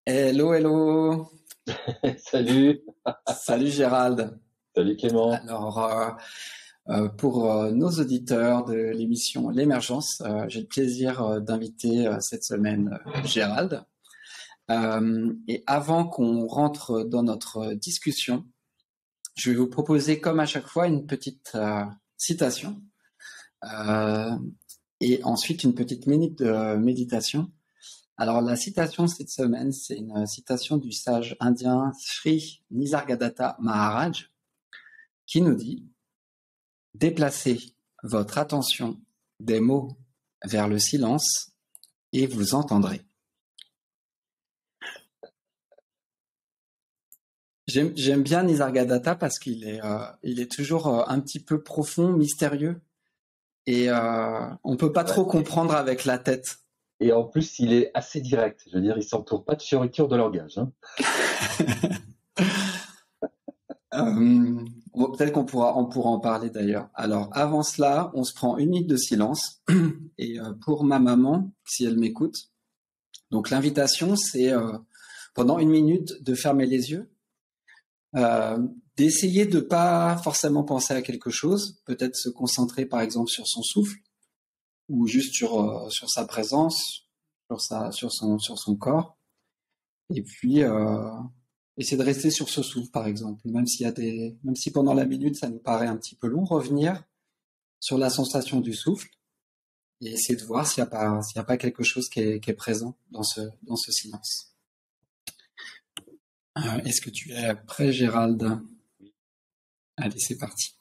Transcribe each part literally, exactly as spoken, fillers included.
Hello, hello. Salut, Salut Gérald. salut Clément. Alors, euh, euh, pour euh, nos auditeurs de l'émission L'Émergence, euh, j'ai le plaisir euh, d'inviter euh, cette semaine euh, Gérald. Euh, et avant qu'on rentre dans notre discussion, je vais vous proposer, comme à chaque fois, une petite euh, citation euh, et ensuite une petite minute de méditation. Alors, la citation cette semaine, c'est une citation du sage indien Sri Nisargadatta Maharaj qui nous dit « Déplacez votre attention des mots vers le silence et vous entendrez ». J'aime, j'aime bien Nisargadatta parce qu'il est, euh, il est toujours euh, un petit peu profond, mystérieux et euh, on peut pas trop Ouais. comprendre avec la tête. Et en plus, il est assez direct. Je veux dire, il s'entoure pas de fioriture de langage. Hein. Euh, bon, peut-être qu'on pourra, on pourra en parler d'ailleurs. Alors, avant cela, on se prend une minute de silence. Et euh, pour ma maman, si elle m'écoute, donc l'invitation, c'est euh, pendant une minute de fermer les yeux, euh, d'essayer de pas forcément penser à quelque chose, peut-être se concentrer par exemple sur son souffle ou juste sur euh, sur sa présence, sur sa sur son sur son corps. Et puis euh, essayer de rester sur ce souffle, par exemple, même s'il y a des, même si pendant la minute ça nous paraît un petit peu long, revenir sur la sensation du souffle et essayer de voir s'il n'y a pas, s'il y a pas quelque chose qui est, qui est présent dans ce, dans ce silence. Euh, est-ce que tu es prêt, Gérald? Allez, c'est parti.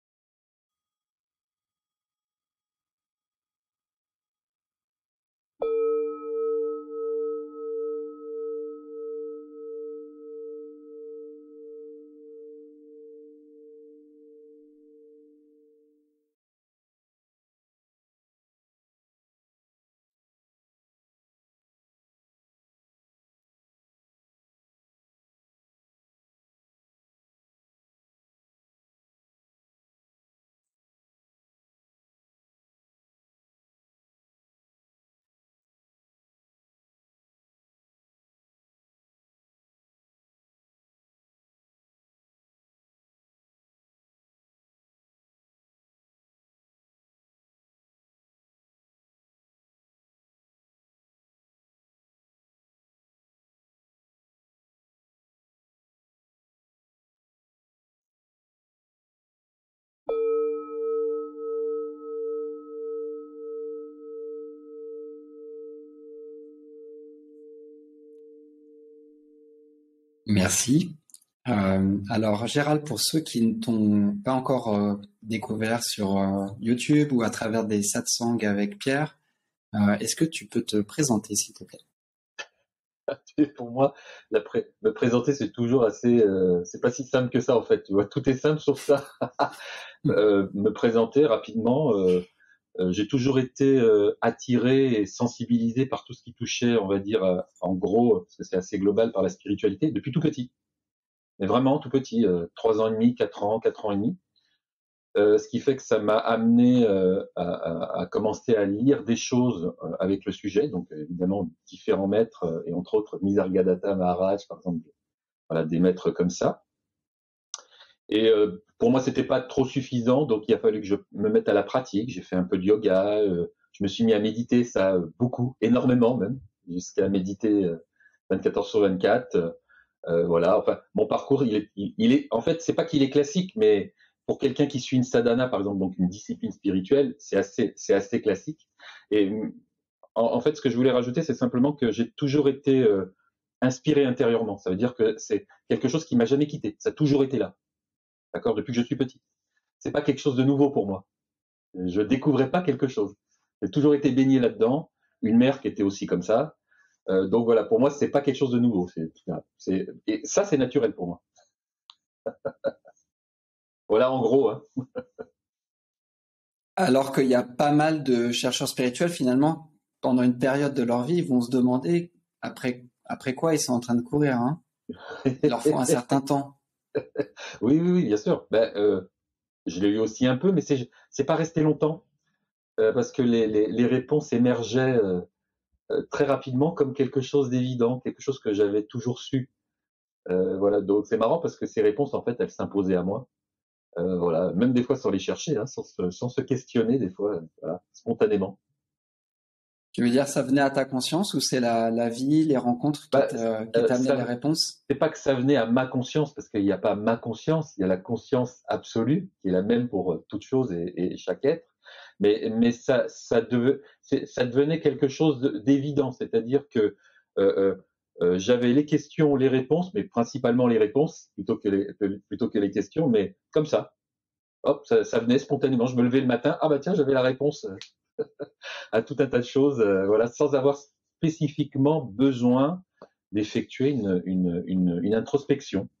Merci. Euh, alors, Gérald, pour ceux qui ne t'ont pas encore euh, découvert sur euh, YouTube ou à travers des satsangs avec Pierre, euh, est-ce que tu peux te présenter, s'il te plaît? Pour moi, la pré- me présenter, c'est toujours assez. Euh, c'est pas si simple que ça, en fait. Tu vois, tout est simple sauf ça. Euh, me présenter rapidement. Euh, euh, j'ai toujours été euh, attiré et sensibilisé par tout ce qui touchait, on va dire, euh, en gros, parce que c'est assez global, par la spiritualité, depuis tout petit. Mais vraiment tout petit, euh, trois ans et demi, quatre ans, quatre ans et demi. Euh, ce qui fait que ça m'a amené euh, à, à, à commencer à lire des choses euh, avec le sujet, donc euh, évidemment différents maîtres, euh, et entre autres Nisargadatta Maharaj, par exemple, voilà, des maîtres comme ça. Et euh, pour moi, c'était pas trop suffisant, donc il a fallu que je me mette à la pratique. J'ai fait un peu de yoga, euh, je me suis mis à méditer, ça euh, beaucoup, énormément même, jusqu'à méditer euh, vingt-quatre heures sur vingt-quatre. Euh, voilà, enfin, mon parcours, il est, il, il est, en fait, c'est pas qu'il est classique, mais pour quelqu'un qui suit une sadhana, par exemple, donc une discipline spirituelle, c'est assez, c'est assez classique. Et en, en fait, ce que je voulais rajouter, c'est simplement que j'ai toujours été euh, inspiré intérieurement. Ça veut dire que c'est quelque chose qui m'a jamais quitté. Ça a toujours été là, d'accord, depuis que je suis petit. C'est pas quelque chose de nouveau pour moi. Je découvrais pas quelque chose. J'ai toujours été baigné là-dedans. Une mère qui était aussi comme ça. Euh, donc voilà, pour moi, c'est pas quelque chose de nouveau. C'est, c'est, et ça, c'est naturel pour moi. Voilà, en gros. Hein. Alors qu'il y a pas mal de chercheurs spirituels, finalement, pendant une période de leur vie, ils vont se demander après, après quoi ils sont en train de courir. Hein. Il leur faut un certain temps. Oui, oui, oui, bien sûr. Ben, euh, je l'ai eu aussi un peu, mais c'est c'est pas resté longtemps euh, parce que les, les, les réponses émergeaient. Euh, euh, très rapidement comme quelque chose d'évident, quelque chose que j'avais toujours su. Euh, voilà, donc c'est marrant parce que ces réponses, en fait, elles s'imposaient à moi. Euh, voilà, même des fois sans les chercher, hein, sans, se, sans se questionner, des fois, voilà, spontanément. Tu veux dire, ça venait à ta conscience ou c'est la, la vie, les rencontres qui Bah, t'a- qui euh, t'amenaient les ça, réponses? c'est pas que ça venait à ma conscience, parce qu'il n'y a pas ma conscience, il y a la conscience absolue, qui est la même pour euh, toute chose et, et chaque être. Mais, mais ça, ça, deve- c'est- ça devenait quelque chose de- d'évident, c'est-à-dire que euh, euh, euh, j'avais les questions, les réponses, mais principalement les réponses plutôt que les, que- plutôt que les questions, mais comme ça. Hop, ça, ça venait spontanément. Je me levais le matin, ah bah tiens, j'avais la réponse à tout un tas de choses, euh, voilà, sans avoir spécifiquement besoin d'effectuer une, une, une, une introspection.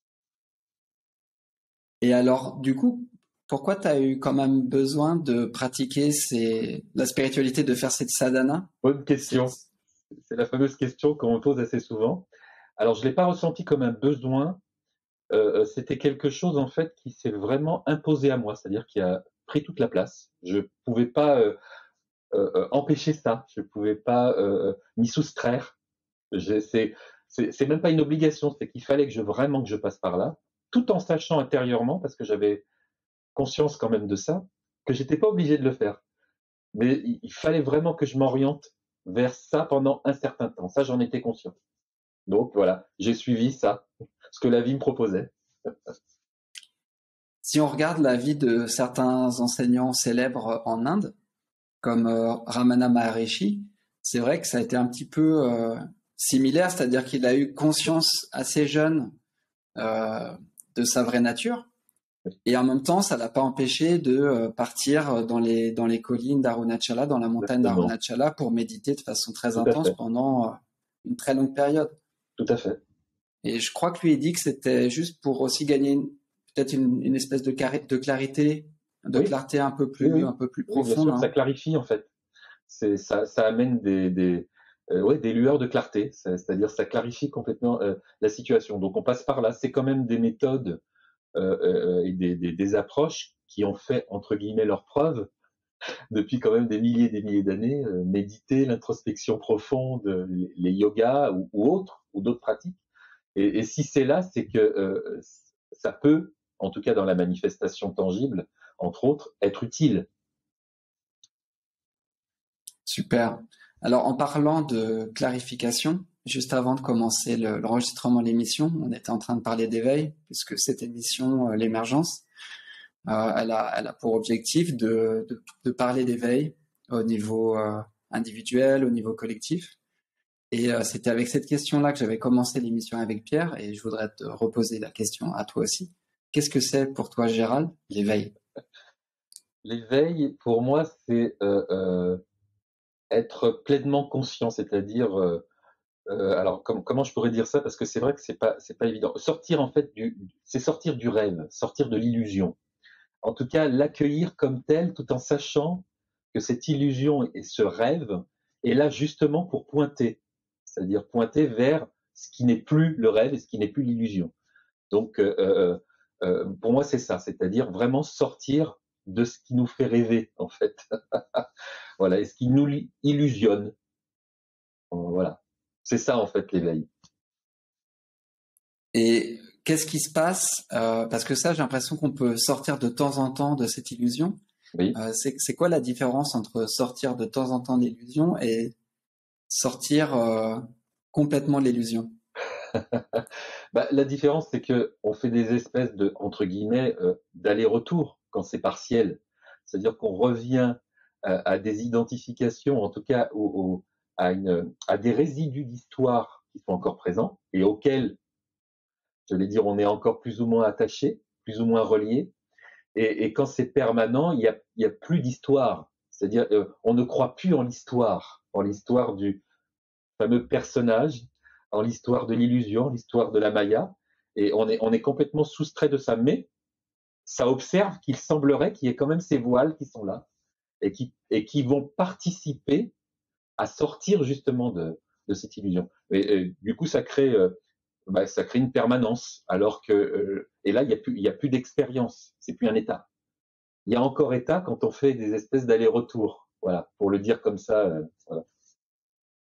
Et alors, du coup, pourquoi tu as eu quand même besoin de pratiquer ces... la spiritualité, de faire cette sadhana? Bonne C'est- question. C'est la fameuse question qu'on me pose assez souvent. Alors, je ne l'ai pas ressenti comme un besoin. Euh, c'était quelque chose, en fait, qui s'est vraiment imposé à moi, c'est-à-dire qui a pris toute la place. Je ne pouvais pas euh, euh, empêcher ça. Je ne pouvais pas euh, m'y soustraire. C'est, c'est, c'est même pas une obligation, c'est qu'il fallait que je vraiment que je passe par là, tout en sachant intérieurement, parce que j'avais conscience quand même de ça, que j'étais pas obligé de le faire. Mais il, il fallait vraiment que je m'oriente vers ça pendant un certain temps. Ça, j'en étais conscient. Donc voilà, j'ai suivi ça, ce que la vie me proposait. Si on regarde la vie de certains enseignants célèbres en Inde, comme euh, Ramana Maharishi, c'est vrai que ça a été un petit peu euh, similaire, c'est-à-dire qu'il a eu conscience assez jeune euh, de sa vraie nature, et en même temps, ça l'a pas empêché de euh, partir dans les dans les collines d'Arunachala, dans la montagne Exactement. d'Arunachala, pour méditer de façon très Tout à intense fait. pendant euh, une très longue période. Tout à fait. Et je crois que lui il dit que c'était juste pour aussi gagner une- peut-être une, une espèce de, carré- de clarité, de Oui, clarté un peu oui, plus un oui. peu plus Oui, bien profonde. sûr, ça Hein. clarifie en fait. C'est, ça, ça amène des, des, euh, ouais, des lueurs de clarté. C'est- C'est-à-dire, ça clarifie complètement euh, la situation. Donc, on passe par là. C'est quand même des méthodes euh, euh, et des, des, des approches qui ont fait entre guillemets leurs preuves depuis quand même des milliers et des milliers d'années. Euh, méditer, l'introspection profonde, euh, les, les yogas ou, ou autres ou d'autres pratiques. Et, et si c'est là, c'est que euh, ça peut, en tout cas dans la manifestation tangible, entre autres, être utile. Super. Alors en parlant de clarification, juste avant de commencer le- l'enregistrement de l'émission, on était en train de parler d'éveil, puisque cette émission, euh, l'émergence, euh, elle a, elle a pour objectif de, de, de parler d'éveil au niveau euh, individuel, au niveau collectif. Et euh, c'était avec cette question-là que j'avais commencé l'émission avec Pierre, et je voudrais te reposer la question à toi aussi. Qu'est-ce que c'est pour toi, Gérald, l'éveil? L'éveil, pour moi, c'est euh, euh, être pleinement conscient, c'est-à-dire, euh, euh, alors com- comment je pourrais dire ça, parce que c'est vrai que c'est pas c'est pas évident. Sortir en fait du, c'est sortir du rêve, sortir de l'illusion. En tout cas, l'accueillir comme tel, tout en sachant que cette illusion et ce rêve est là justement pour pointer, c'est-à-dire pointer vers ce qui n'est plus le rêve et ce qui n'est plus l'illusion. Donc, euh, euh, euh, pour moi, c'est ça, c'est-à-dire vraiment sortir de ce qui nous fait rêver, en fait. Voilà, et ce qui nous illusionne. Voilà. C'est ça, en fait, l'éveil. Et qu'est-ce qui se passe euh, parce que ça, j'ai l'impression qu'on peut sortir de temps en temps de cette illusion. Oui. Euh, c'est, c'est quoi la différence entre sortir de temps en temps de l'illusion et sortir euh, complètement de l'illusion? Bah, la différence, c'est que on fait des espèces de, entre guillemets, euh, d'aller-retour quand c'est partiel. C'est-à-dire qu'on revient euh, à des identifications, en tout cas au, au- à, une, à des résidus d'histoire qui sont encore présents et auxquels, je vais dire, on est encore plus ou moins attaché, plus ou moins relié. Et, et quand c'est permanent, il y a, il y a plus d'histoire. C'est-à-dire, euh, on ne croit plus en l'histoire, en l'histoire du fameux personnage, en l'histoire de l'illusion, l'histoire de la Maya. Et on est, on est complètement soustrait de ça. Mais ça observe qu'il semblerait qu'il y ait quand même ces voiles qui sont là et qui, et qui vont participer à sortir justement de, de cette illusion. Et, et du coup, ça crée, euh, bah, ça crée une permanence. Alors que, euh, et là, il n'y a plus, il y a plus d'expérience. C'est plus un état. Il y a encore état quand on fait des espèces d'aller-retour. Voilà, pour le dire comme ça. Euh, voilà.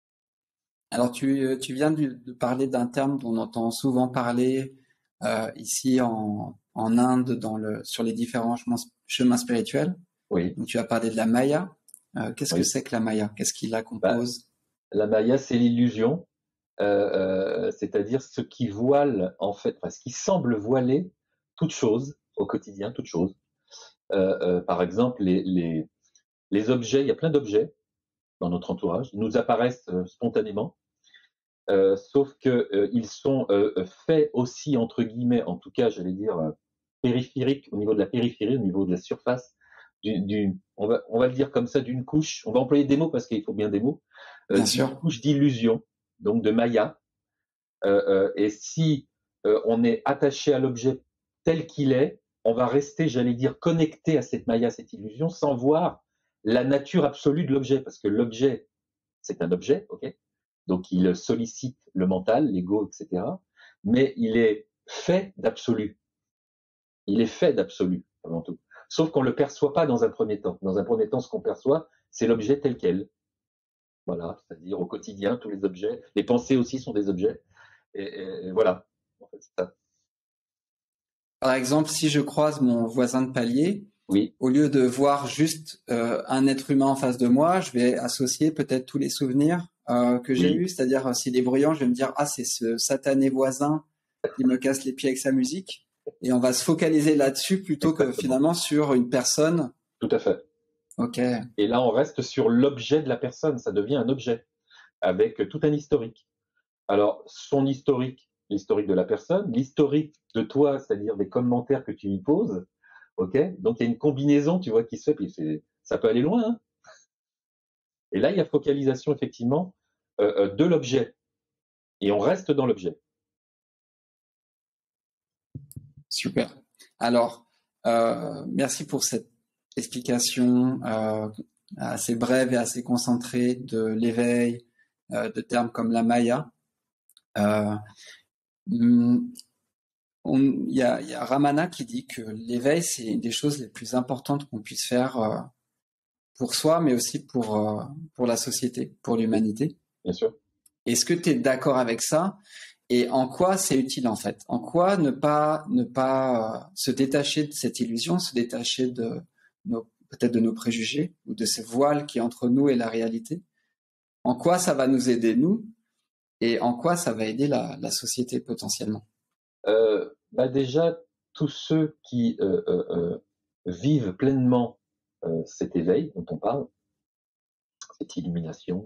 Alors, tu, tu viens de, de parler d'un terme dont on entend souvent parler euh, ici en, en Inde, dans le, sur les différents chemins, chemins spirituels. Oui, Donc, tu as parlé de la Maya. Euh, qu'est-ce que oui. c'est que la Maya? Qu'est-ce qui la Bah, compose? la Maya, c'est l'illusion, euh, euh, c'est-à-dire ce qui voile, en fait, enfin, ce qui semble voiler toute chose au quotidien, toute chose. Euh, euh, par exemple, les, les, les objets, il y a plein d'objets dans notre entourage, ils nous apparaissent euh, spontanément, euh, sauf que euh, ils sont euh, faits aussi, entre guillemets, en tout cas, j'allais dire, euh, périphériques, au niveau de la périphérie, au niveau de la surface, du, du, on, va, on va le dire comme ça, d'une couche, on va employer des mots parce qu'il faut bien des mots, euh, Bien d'une sûr. couche d'illusion, donc de Maya. Euh, euh, et si euh, on est attaché à l'objet tel qu'il est, on va rester, j'allais dire, connecté à cette Maya, cette illusion, sans voir la nature absolue de l'objet, parce que l'objet, c'est un objet, ok, donc il sollicite le mental, l'ego, et cetera. Mais il est fait d'absolu. Il est fait d'absolu, avant tout. Sauf qu'on ne le perçoit pas dans un premier temps. Dans un premier temps, ce qu'on perçoit, c'est l'objet tel quel. Voilà, c'est-à-dire au quotidien, tous les objets. Les pensées aussi sont des objets. Et, et- et voilà. En fait, c'est ça. Par exemple, si je croise mon voisin de palier, Oui, au lieu de voir juste euh, un être humain en face de moi, je vais associer peut-être tous les souvenirs euh, que j'ai oui, eus. C'est-à-dire, euh, s'il est bruyant, je vais me dire, ah, c'est ce satané voisin qui me casse les pieds avec sa musique. Et on va se focaliser là-dessus plutôt que exactement. finalement sur une personne. Tout à fait. Ok, Et là, on reste sur l'objet de la personne. Ça devient un objet avec tout un historique. Alors, son historique, l'historique de la personne, l'historique de toi, c'est-à-dire des commentaires que tu y poses, ok. Donc, il y a une combinaison, tu vois, qui se fait, puis c'est- ça peut aller loin, hein. Et là, il y a focalisation, effectivement, euh, euh, de l'objet. Et on reste dans l'objet. super. Alors, euh, merci pour cette explication euh, assez brève et assez concentrée de l'éveil, euh, de termes comme la Maya. Euh, hum, Il y a, y a Ramana qui dit que l'éveil, c'est une des choses les plus importantes qu'on puisse faire euh, pour soi, mais aussi pour, euh, pour la société, pour Oui, l'humanité. bien sûr. Est-ce que tu es d'accord avec ça? Et en quoi c'est utile en fait? En quoi ne pas, ne pas euh, se détacher de cette illusion, se détacher de nos, peut-être de nos préjugés ou de ces voiles qui est entre nous et la réalité? En quoi ça va nous aider, nous, et en quoi ça va aider la, la société potentiellement? Euh, bah déjà, tous ceux qui euh, euh, euh, vivent pleinement euh, cet éveil dont on parle, cette illumination,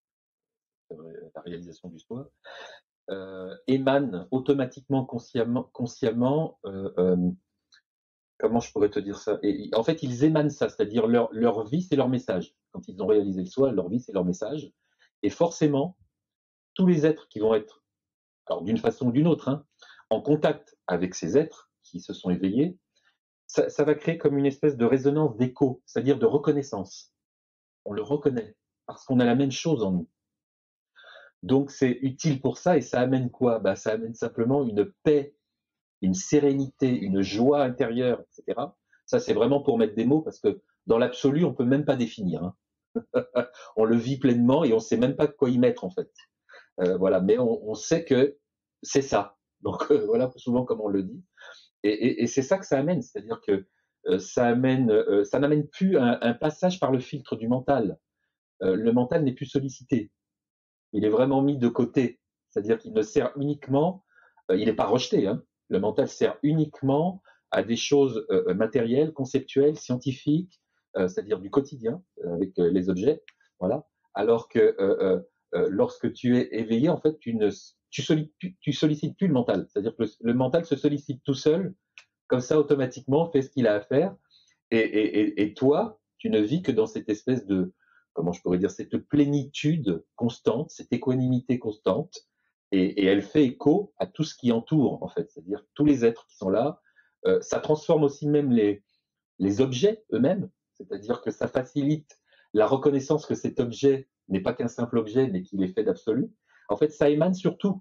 euh, la réalisation du soi, euh, émanent automatiquement, consciemment, consciemment euh, euh, comment je pourrais te dire ça? Et en fait, ils émanent ça, c'est-à-dire leur, leur vie, c'est leur message. Quand ils ont réalisé le soi, leur vie, c'est leur message. Et forcément, tous les êtres qui vont être, alors d'une façon ou d'une autre, hein, en contact avec ces êtres qui se sont éveillés, ça, ça va créer comme une espèce de résonance d'écho, c'est-à-dire de reconnaissance. On le reconnaît parce qu'on a la même chose en nous. Donc c'est utile pour ça et ça amène quoi? Bah, ça amène simplement une paix, une sérénité, une joie intérieure, et cetera. Ça, c'est vraiment pour mettre des mots parce que dans l'absolu, on peut même pas définir, hein. On le vit pleinement et on sait même pas quoi y mettre en fait. Euh, voilà, mais on, on, sait que c'est ça. Donc euh, voilà souvent comme on le dit. Et, et, et c'est ça que ça amène, c'est-à-dire que euh, ça amène, euh, ça n'amène plus un, un, passage par le filtre du mental. Euh, le mental n'est plus sollicité. Il est vraiment mis de côté. C'est-à-dire qu'il ne sert uniquement, euh, il n'est pas rejeté, hein. Le mental sert uniquement à des choses euh, matérielles, conceptuelles, scientifiques, euh, c'est-à-dire du quotidien euh, avec euh, les objets, voilà. Alors que euh, euh, lorsque tu es éveillé, en fait, tu ne tu sollicites, tu sollicites plus le mental. C'est-à-dire que le, le, mental se sollicite tout seul, comme ça automatiquement, fait ce qu'il a à faire. Et, et, et, et toi, tu ne vis que dans cette espèce de, comment je pourrais dire, cette plénitude constante, cette équanimité constante, et, et elle fait écho à tout ce qui entoure, en fait, c'est-à-dire tous les êtres qui sont là. Euh, ça transforme aussi même les, les objets eux-mêmes, c'est-à-dire que ça facilite la reconnaissance que cet objet n'est pas qu'un simple objet, mais qu'il est fait d'absolu. En fait, ça émane surtout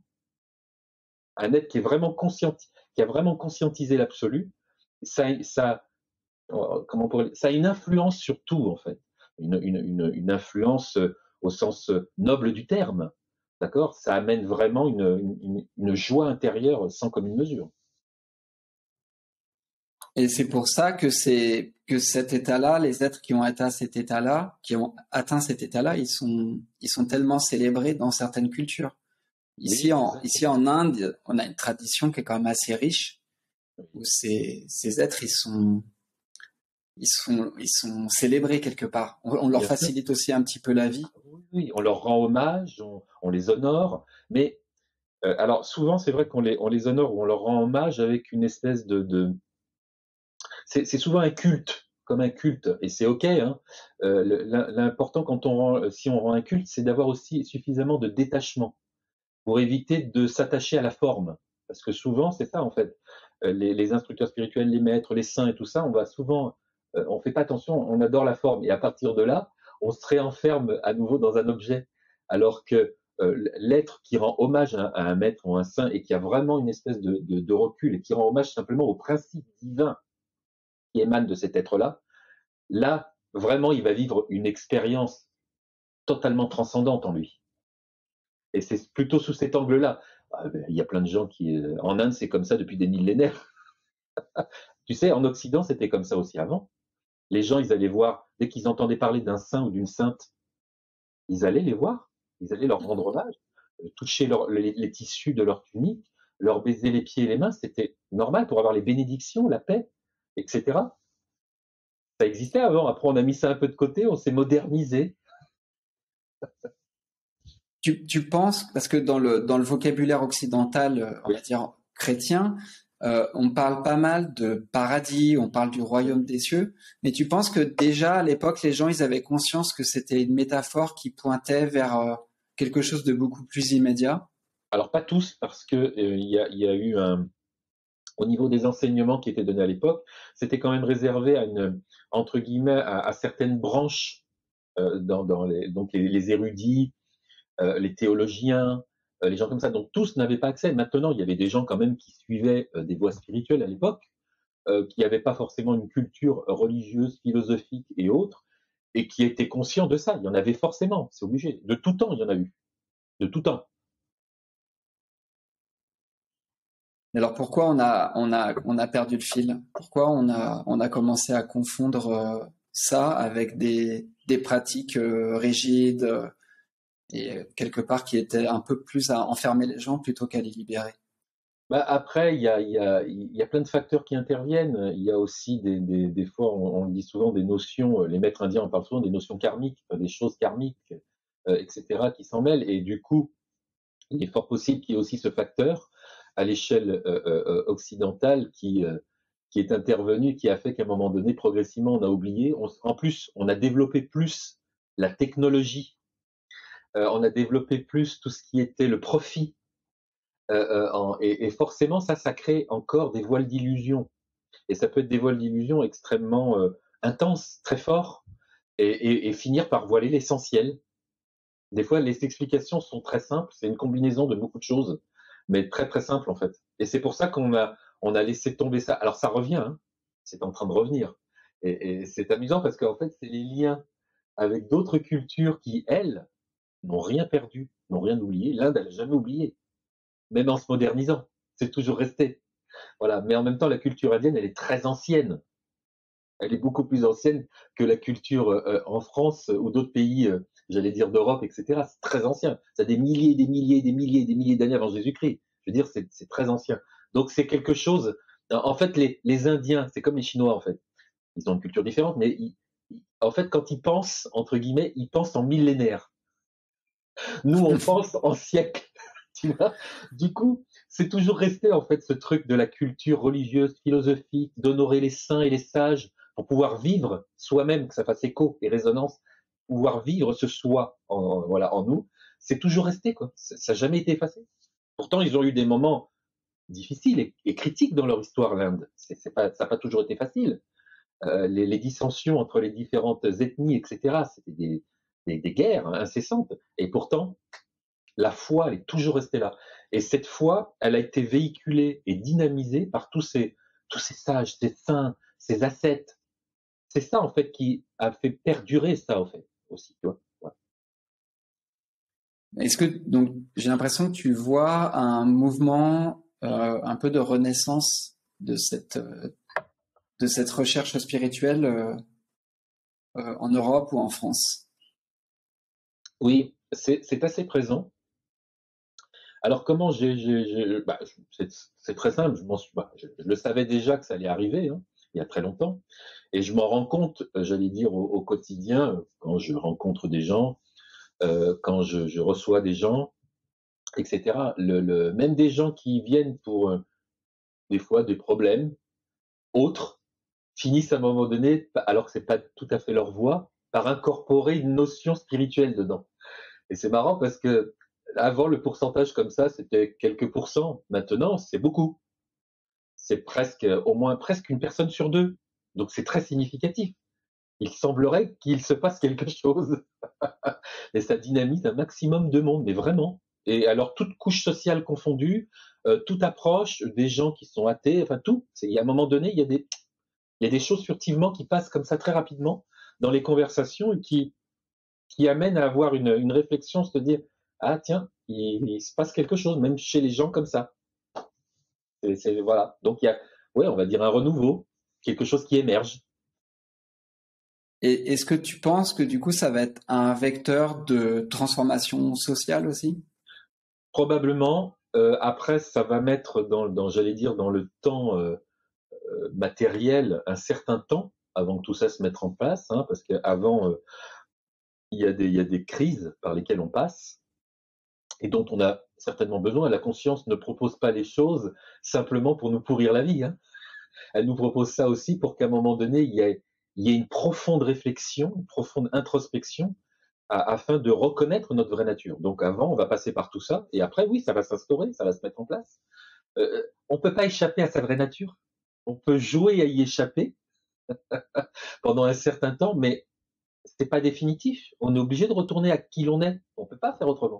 un être qui est vraiment conscient, qui a vraiment conscientisé l'absolu. Ça, ça, comment pourrait, ça a une influence sur tout en fait, une, une, une, une influence au sens noble du terme. d'accord? Ça amène vraiment une, une, une joie intérieure sans commune mesure. Et c'est pour ça que c'est que cet état-là, les êtres qui ont atteint cet état-là, qui ont atteint cet état-là, ils sont ils sont tellement célébrés dans certaines cultures. Ici Oui, en ici exactement. en Inde, on a une tradition qui est quand même assez riche où ces ces êtres ils sont ils sont ils sont célébrés quelque part. On, on leur Bien sûr. facilite aussi un petit peu la vie. Oui, oui, on leur rend hommage, on, on les honore, mais euh, alors souvent c'est vrai qu'on les, on les honore ou on leur rend hommage avec une espèce de, de... C'est, c'est souvent un culte, comme un culte, et c'est ok. Hein. Euh, le- l'im- l'important quand on rend, si on rend un culte, c'est d'avoir aussi suffisamment de détachement pour éviter de s'attacher à la forme, parce que souvent c'est ça en fait. Euh, les, les instructeurs spirituels, les maîtres, les saints et tout ça, on va souvent, euh, on fait pas attention, on adore la forme, et à partir de là, on se réenferme à nouveau dans un objet, alors que euh, l'être qui rend hommage à, à un maître ou un saint et qui a vraiment une espèce de, de, de recul et qui rend hommage simplement au principe divin qui émane de cet être-là, là, vraiment, il va vivre une expérience totalement transcendante en lui. Et c'est plutôt sous cet angle-là. Ah, ben, il y a plein de gens qui... euh, en Inde, c'est comme ça depuis des millénaires. Tu sais, en Occident, c'était comme ça aussi avant. Les gens, ils allaient voir, dès qu'ils entendaient parler d'un saint ou d'une sainte, ils allaient les voir, ils allaient leur rendre hommage, euh, toucher leur- les, les tissus de leur tunique, leur baiser les pieds et les mains, c'était normal pour avoir les bénédictions, la paix, et cetera. Ça existait avant, après on a mis ça un peu de côté, on s'est modernisé. Tu, tu penses, parce que dans le, dans le vocabulaire occidental, euh, on Oui. va dire chrétien, euh, on parle pas mal de paradis, on parle du royaume des cieux, mais tu penses que déjà à l'époque, les gens, ils avaient conscience que c'était une métaphore qui pointait vers euh, quelque chose de beaucoup plus immédiat? Alors pas tous, parce que euh, il y, a, y a eu un, au niveau des enseignements qui étaient donnés à l'époque, c'était quand même réservé à une, entre guillemets, à, à certaines branches, euh, dans, dans les, donc les, les érudits, euh, les théologiens, euh, les gens comme ça. Donc tous n'avaient pas accès. Maintenant, il y avait des gens quand même qui suivaient euh, des voies spirituelles à l'époque, euh, qui n'avaient pas forcément une culture religieuse, philosophique et autres, et qui étaient conscients de ça. Il y en avait forcément, c'est obligé. De tout temps, il y en a eu. De tout temps. Alors pourquoi on a, on a, on a perdu le fil? Pourquoi on a, on a commencé à confondre euh, ça avec des, des pratiques euh, rigides euh, et euh, quelque part qui étaient un peu plus à enfermer les gens plutôt qu'à les libérer? Bah, après, il y a, il y, a, il y a plein de facteurs qui interviennent. Il y a aussi des, des, des fois, on, on dit souvent des notions, les maîtres indiens en parlent souvent des notions karmiques, des choses karmiques, euh, et cetera, qui s'en mêlent. Et du coup, il est fort possible qu'il y ait aussi ce facteur à l'échelle euh, euh, occidentale qui, euh, qui est intervenu, qui a fait qu'à un moment donné, progressivement, on a oublié. On, en plus, on a développé plus la technologie, euh, on a développé plus tout ce qui était le profit, euh, euh, en, et, et, forcément, ça, ça crée encore des voiles d'illusion. Et ça peut être des voiles d'illusion extrêmement euh, intenses, très forts, et, et, et finir par voiler l'essentiel. Des fois, les explications sont très simples, c'est une combinaison de beaucoup de choses, mais très très simple en fait. Et c'est pour ça qu'on a, on a laissé tomber ça. Alors ça revient, hein, c'est en train de revenir. Et, et c'est amusant parce qu'en fait, c'est les liens avec d'autres cultures qui, elles, n'ont rien perdu, n'ont rien oublié. L'Inde, elle n'a jamais oublié, même en se modernisant. C'est toujours resté. Voilà. Mais en même temps, la culture indienne, elle est très ancienne. Elle est beaucoup plus ancienne que la culture euh, en France ou d'autres pays, euh, j'allais dire d'Europe, et cetera. C'est très ancien. Ça a des milliers, des milliers, des milliers, des milliers d'années avant Jésus-Christ. Je veux dire, c'est, c'est très ancien. Donc c'est quelque chose. En fait, les, les Indiens, c'est comme les Chinois en fait. Ils ont une culture différente, mais ils, en fait, quand ils pensent entre guillemets, ils pensent en millénaires. Nous, on pense en siècles. Tu vois. Du coup, c'est toujours resté en fait ce truc de la culture religieuse, philosophique, d'honorer les saints et les sages pour pouvoir vivre soi-même, que ça fasse écho et résonance, pouvoir vivre ce soi en, voilà, en nous. C'est toujours resté quoi. Ça n'a jamais été effacé. Pourtant, ils ont eu des moments difficiles et, et critiques dans leur histoire, l'Inde. C'est, c'est pas, ça n'a pas toujours été facile. Euh, les, les dissensions entre les différentes ethnies, et cetera. C'était des, des, des guerres incessantes. Et pourtant, la foi, elle est toujours restée là. Et cette foi, elle a été véhiculée et dynamisée par tous ces, tous ces sages, ces saints, ces ascètes. C'est ça, en fait, qui a fait perdurer ça, en fait, aussi, tu vois. Ouais. Est-ce que donc j'ai l'impression que tu vois un mouvement euh, un peu de renaissance de cette euh, de cette recherche spirituelle euh, euh, en Europe ou en France? Oui, c'est c'est assez présent. Alors comment j'ai, j'ai, j'ai- bah, je- c'est c'est très simple. Je, m'en suis- bah, je, je le savais déjà que ça allait arriver, hein, il y a très longtemps, et je m'en rends compte, euh, j'allais dire au, au quotidien, euh, quand je rencontre des gens, euh, quand je, je reçois des gens, et cetera. Le, le- même des gens qui viennent pour euh, des fois des problèmes autres finissent à un moment donné, alors que c'est pas tout à fait leur voie, par incorporer une notion spirituelle dedans. Et c'est marrant parce que avant le pourcentage comme ça, c'était quelques pourcents. Maintenant, c'est beaucoup. C'est presque, au moins presque une personne sur deux. Donc c'est très significatif. Il semblerait qu'il se passe quelque chose. Et ça dynamise un maximum de monde, mais vraiment. Et alors, toute couche sociale confondue, euh, toute approche, des gens qui sont athées, enfin tout. C'est, il y a un moment donné, il y a des, il y a des choses furtivement qui passent comme ça très rapidement dans les conversations et qui, qui amènent à avoir une, une réflexion, se dire, ah tiens, il, il se passe quelque chose, même chez les gens comme ça. C'est, c'est- voilà. Donc il y a, ouais, on va dire un renouveau, quelque chose qui émerge. Et est-ce que tu penses que du coup ça va être un vecteur de transformation sociale aussi? Probablement, euh, après, ça va mettre dans, dans j'allais dire, dans le temps euh, euh, matériel un certain temps avant que tout ça se mette en place, hein, parce qu'avant, euh, il y a des, il y a des crises par lesquelles on passe et dont on a certainement besoin. La conscience ne propose pas les choses simplement pour nous pourrir la vie, hein. Elle nous propose ça aussi pour qu'à un moment donné, il y ait, il y ait une profonde réflexion, une profonde introspection à- afin de reconnaître notre vraie nature. Donc avant, on va passer par tout ça, et après, oui, ça va s'instaurer, ça va se mettre en place. Euh, on peut pas échapper à sa vraie nature. On peut jouer à y échapper pendant un certain temps, mais c'est pas définitif. On est obligé de retourner à qui l'on est. On peut pas faire autrement.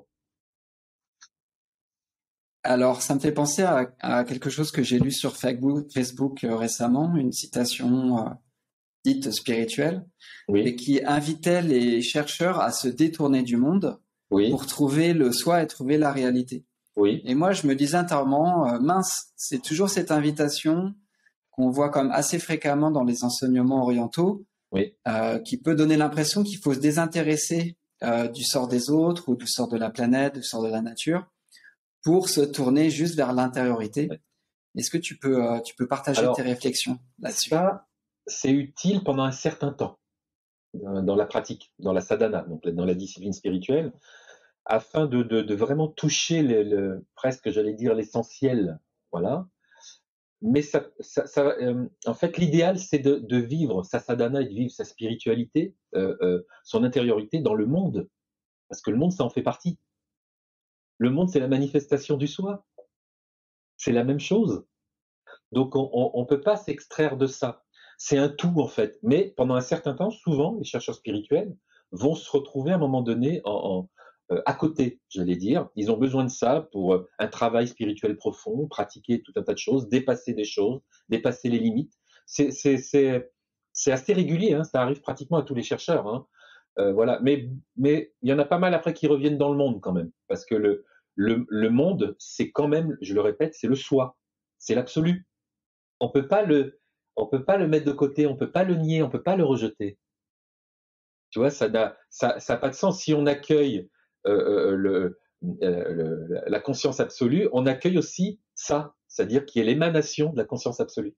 Alors ça me fait penser à, à quelque chose que j'ai lu sur Facebook, Facebook euh, récemment, une citation euh, dite spirituelle, et Oui, qui invitait les chercheurs à se détourner du monde oui, pour trouver le soi et trouver la réalité. oui, Et moi, je me disais intérieurement, euh, mince, c'est toujours cette invitation qu'on voit comme assez fréquemment dans les enseignements orientaux, oui. euh, qui peut donner l'impression qu'il faut se désintéresser euh, du sort des autres ou du sort de la planète, du sort de la nature, pour se tourner juste vers l'intériorité. Ouais. Est-ce que tu peux, euh, tu peux partager tes Alors, réflexions là-dessus? ça, c'est utile pendant un certain temps dans dans la pratique, dans la sadhana, donc dans la discipline spirituelle, afin de, de, de vraiment toucher le, le- presque, j'allais dire, l'essentiel. Voilà. Mais ça, ça, ça, euh, en fait, l'idéal, c'est de, de vivre sa sadhana et de vivre sa spiritualité, euh, euh, son intériorité dans le monde. Parce que le monde, ça en fait partie. Le monde, c'est la manifestation du soi. C'est la même chose. Donc, on ne peut pas s'extraire de ça. C'est un tout, en fait. Mais pendant un certain temps, souvent, les chercheurs spirituels vont se retrouver à un moment donné en, en, euh, à côté, j'allais dire. Ils ont besoin de ça pour euh, un travail spirituel profond, pratiquer tout un tas de choses, dépasser des choses, dépasser les limites. C'est, c'est, c'est, c'est assez régulier, hein, ça arrive pratiquement à tous les chercheurs, hein. Euh, voilà. Mais, mais il y en a pas mal après qui reviennent dans le monde quand même. Parce que le, le, le monde, c'est quand même, je le répète, c'est le soi. C'est l'absolu. On peut pas le, on peut pas le mettre de côté, on peut pas le nier, on peut pas le rejeter. Tu vois, ça n'a, ça, ça a pas de sens. Si on accueille euh, euh, le, euh, le- la conscience absolue, on accueille aussi ça, c'est-à-dire qui est l'émanation de la conscience absolue.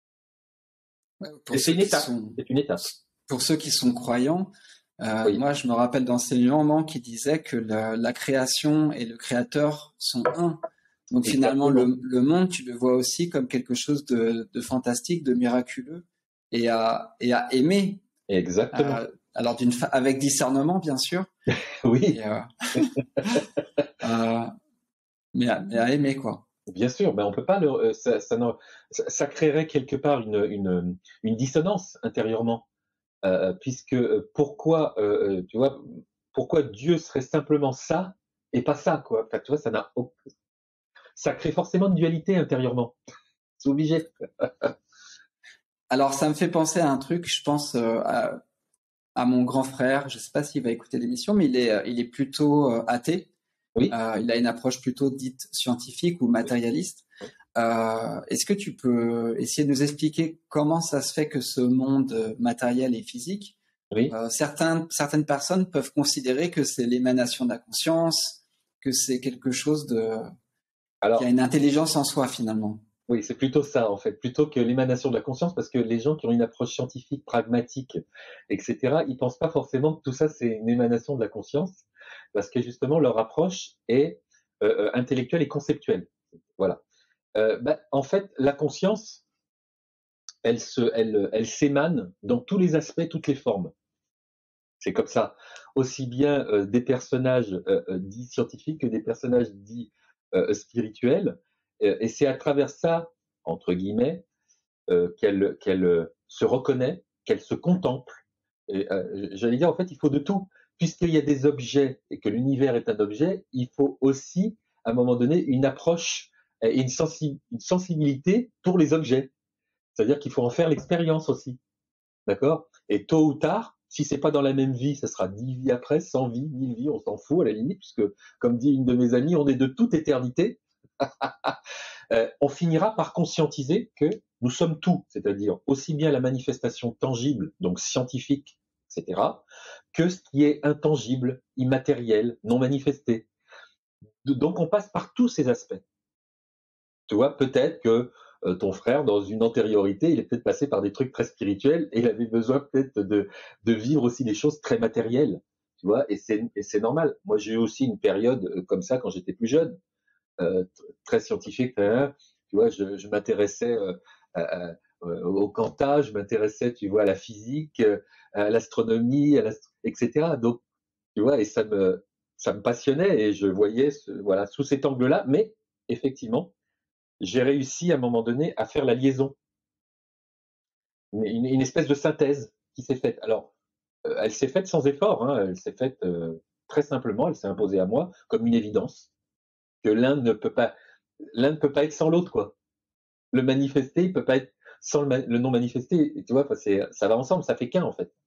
Pour Et c'est ceux une qui étape. sont, C'est une étape. pour ceux qui sont croyants, euh, Oui, moi, je me rappelle d'enseignements qui disaient que la, la création et le créateur sont un. Donc finalement, exactement, le, le monde, tu le vois aussi comme quelque chose de, de fantastique, de miraculeux, et à, et à aimer. exactement. Euh, alors d'une fa- avec discernement, bien sûr, Oui, et, euh, euh, mais, à, mais à aimer quoi. bien sûr. Mais on peut pas le, euh, ça, ça, ne- ça- ça créerait quelque part une, une, une dissonance intérieurement. Euh, puisque euh, pourquoi, euh, euh, tu vois, pourquoi Dieu serait simplement ça et pas ça, quoi. Enfin, tu vois, ça n'a, au- ça crée forcément une dualité intérieurement. C'est obligé. Alors ça me fait penser à un truc, je pense euh, à, à mon grand frère. Je sais pas s'il va écouter l'émission, mais il est, euh, il est plutôt euh, athée. Oui. Euh, il a une approche plutôt dite scientifique ou matérialiste. Oui. Euh, est-ce que tu peux essayer de nous expliquer comment ça se fait que ce monde matériel et physique, Oui. euh, certains, certaines personnes peuvent considérer que c'est l'émanation de la conscience, que c'est quelque chose de, Alors, qui a une intelligence en soi finalement. oui, c'est plutôt ça, en fait, plutôt que l'émanation de la conscience, parce que les gens qui ont une approche scientifique, pragmatique, et cetera, ils pensent pas forcément que tout ça, c'est une émanation de la conscience, parce que justement, leur approche est euh, euh, intellectuelle et conceptuelle. Voilà. Euh, bah, en fait, la conscience, elle se, elle, elle s'émane dans tous les aspects, toutes les formes. C'est comme ça. Aussi bien euh, des personnages euh, euh, dits scientifiques que des personnages dits euh, spirituels. Euh, et c'est à travers ça, entre guillemets, euh, qu'elle qu'elle euh, se reconnaît, qu'elle se contemple. Et, euh, j'allais dire, en fait, il faut de tout. Puisqu'il y a des objets et que l'univers est un objet, il faut aussi, à un moment donné, une approche et une, sensi une sensibilité pour les objets. C'est-à-dire qu'il faut en faire l'expérience aussi. D'accord? Et tôt ou tard, si c'est pas dans la même vie, ce sera dix vies après, cent vies, mille vies, on s'en fout à la limite, puisque, comme dit une de mes amies, on est de toute éternité. euh, on finira par conscientiser que nous sommes tout, c'est-à-dire aussi bien la manifestation tangible, donc scientifique, et cetera, que ce qui est intangible, immatériel, non manifesté. Donc on passe par tous ces aspects. Tu vois, peut-être que euh, ton frère, dans une antériorité, il est peut-être passé par des trucs très spirituels et il avait besoin peut-être de, de vivre aussi des choses très matérielles. Tu vois, et c'est, et c'est normal. Moi, j'ai eu aussi une période euh, comme ça quand j'étais plus jeune, euh, très scientifique. Hein, tu vois, je, je m'intéressais euh, à, à, au quanta, je m'intéressais, tu vois, à la physique, euh, à l'astronomie, à l'ast- et cetera. Donc, tu vois, et ça me, ça me passionnait et je voyais, ce, voilà, sous cet angle-là. Mais effectivement, j'ai réussi à un moment donné à faire la liaison, une, une espèce de synthèse qui s'est faite. Alors, euh, elle s'est faite sans effort, hein, elle s'est faite euh, très simplement, elle s'est imposée à moi comme une évidence que l'un ne peut pas, l'un ne peut pas être sans l'autre, quoi. Le manifesté, il peut pas être sans le, le non manifesté. Tu vois, c'est, ça va ensemble, ça fait qu'un en fait.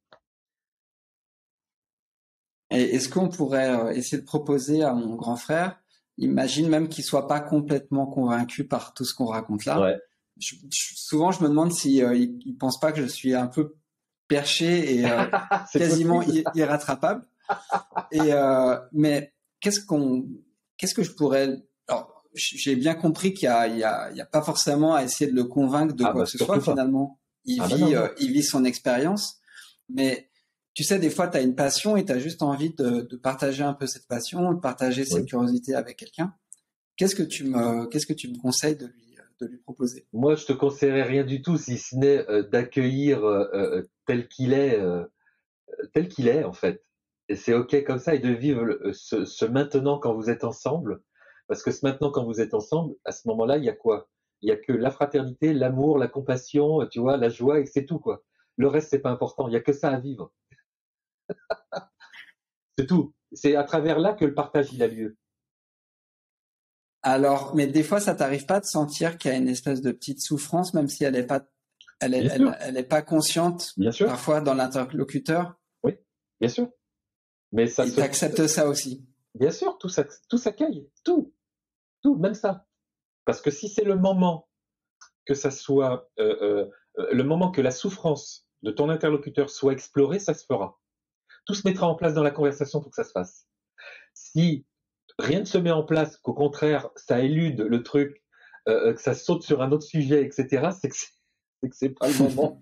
Et est-ce qu'on pourrait euh, essayer de proposer à mon grand frère, imagine même qu'il soit pas complètement convaincu par tout ce qu'on raconte là. Ouais. Je, je, souvent, je me demande si euh, il, il pense pas que je suis un peu perché et euh, quasiment ir, irrattrapable. Et euh, mais qu'est-ce qu'on, qu'est-ce que je pourrais, alors, j'ai bien compris qu'il y a, il y a, il y a pas forcément à essayer de le convaincre de Ah quoi bah que ce soit. surtout pas. Finalement, il Ah bah vit, non, non. euh, il vit son expérience. Mais tu sais, des fois, tu as une passion et tu as juste envie de, de partager un peu cette passion, de partager cette Oui. curiosité avec quelqu'un. Qu'est-ce que tu me, qu'est-ce que tu me conseilles de lui, de lui proposer? Moi, je te conseillerais rien du tout, si ce n'est euh, d'accueillir euh, euh, tel qu'il est, euh, tel qu'il est en fait. Et c'est ok comme ça, et de vivre le- ce, ce maintenant quand vous êtes ensemble, parce que ce maintenant quand vous êtes ensemble, à ce moment-là, il y a quoi? Il y a que la fraternité, l'amour, la compassion, tu vois, la joie, et c'est tout quoi. Le reste, c'est pas important. Il y a que ça à vivre. C'est tout. C'est à travers là que le partage il a lieu. Alors, mais des fois, ça t'arrive pas de sentir qu'il y a une espèce de petite souffrance, même si elle est pas, elle est, Bien sûr, elle, elle est pas consciente, bien sûr. parfois dans l'interlocuteur, Oui, bien sûr. Mais ça et se, t'acceptes ça aussi. bien sûr, tout ça, tout s'accueille, tout, tout, même ça. Parce que si c'est le moment que ça soit euh, euh, le moment que la souffrance de ton interlocuteur soit explorée, ça se fera. Tout se mettra en place dans la conversation pour que ça se fasse. Si rien ne se met en place, qu'au contraire, ça élude le truc, euh, que ça saute sur un autre sujet, et cetera, c'est que c'est, que c'est pas le moment.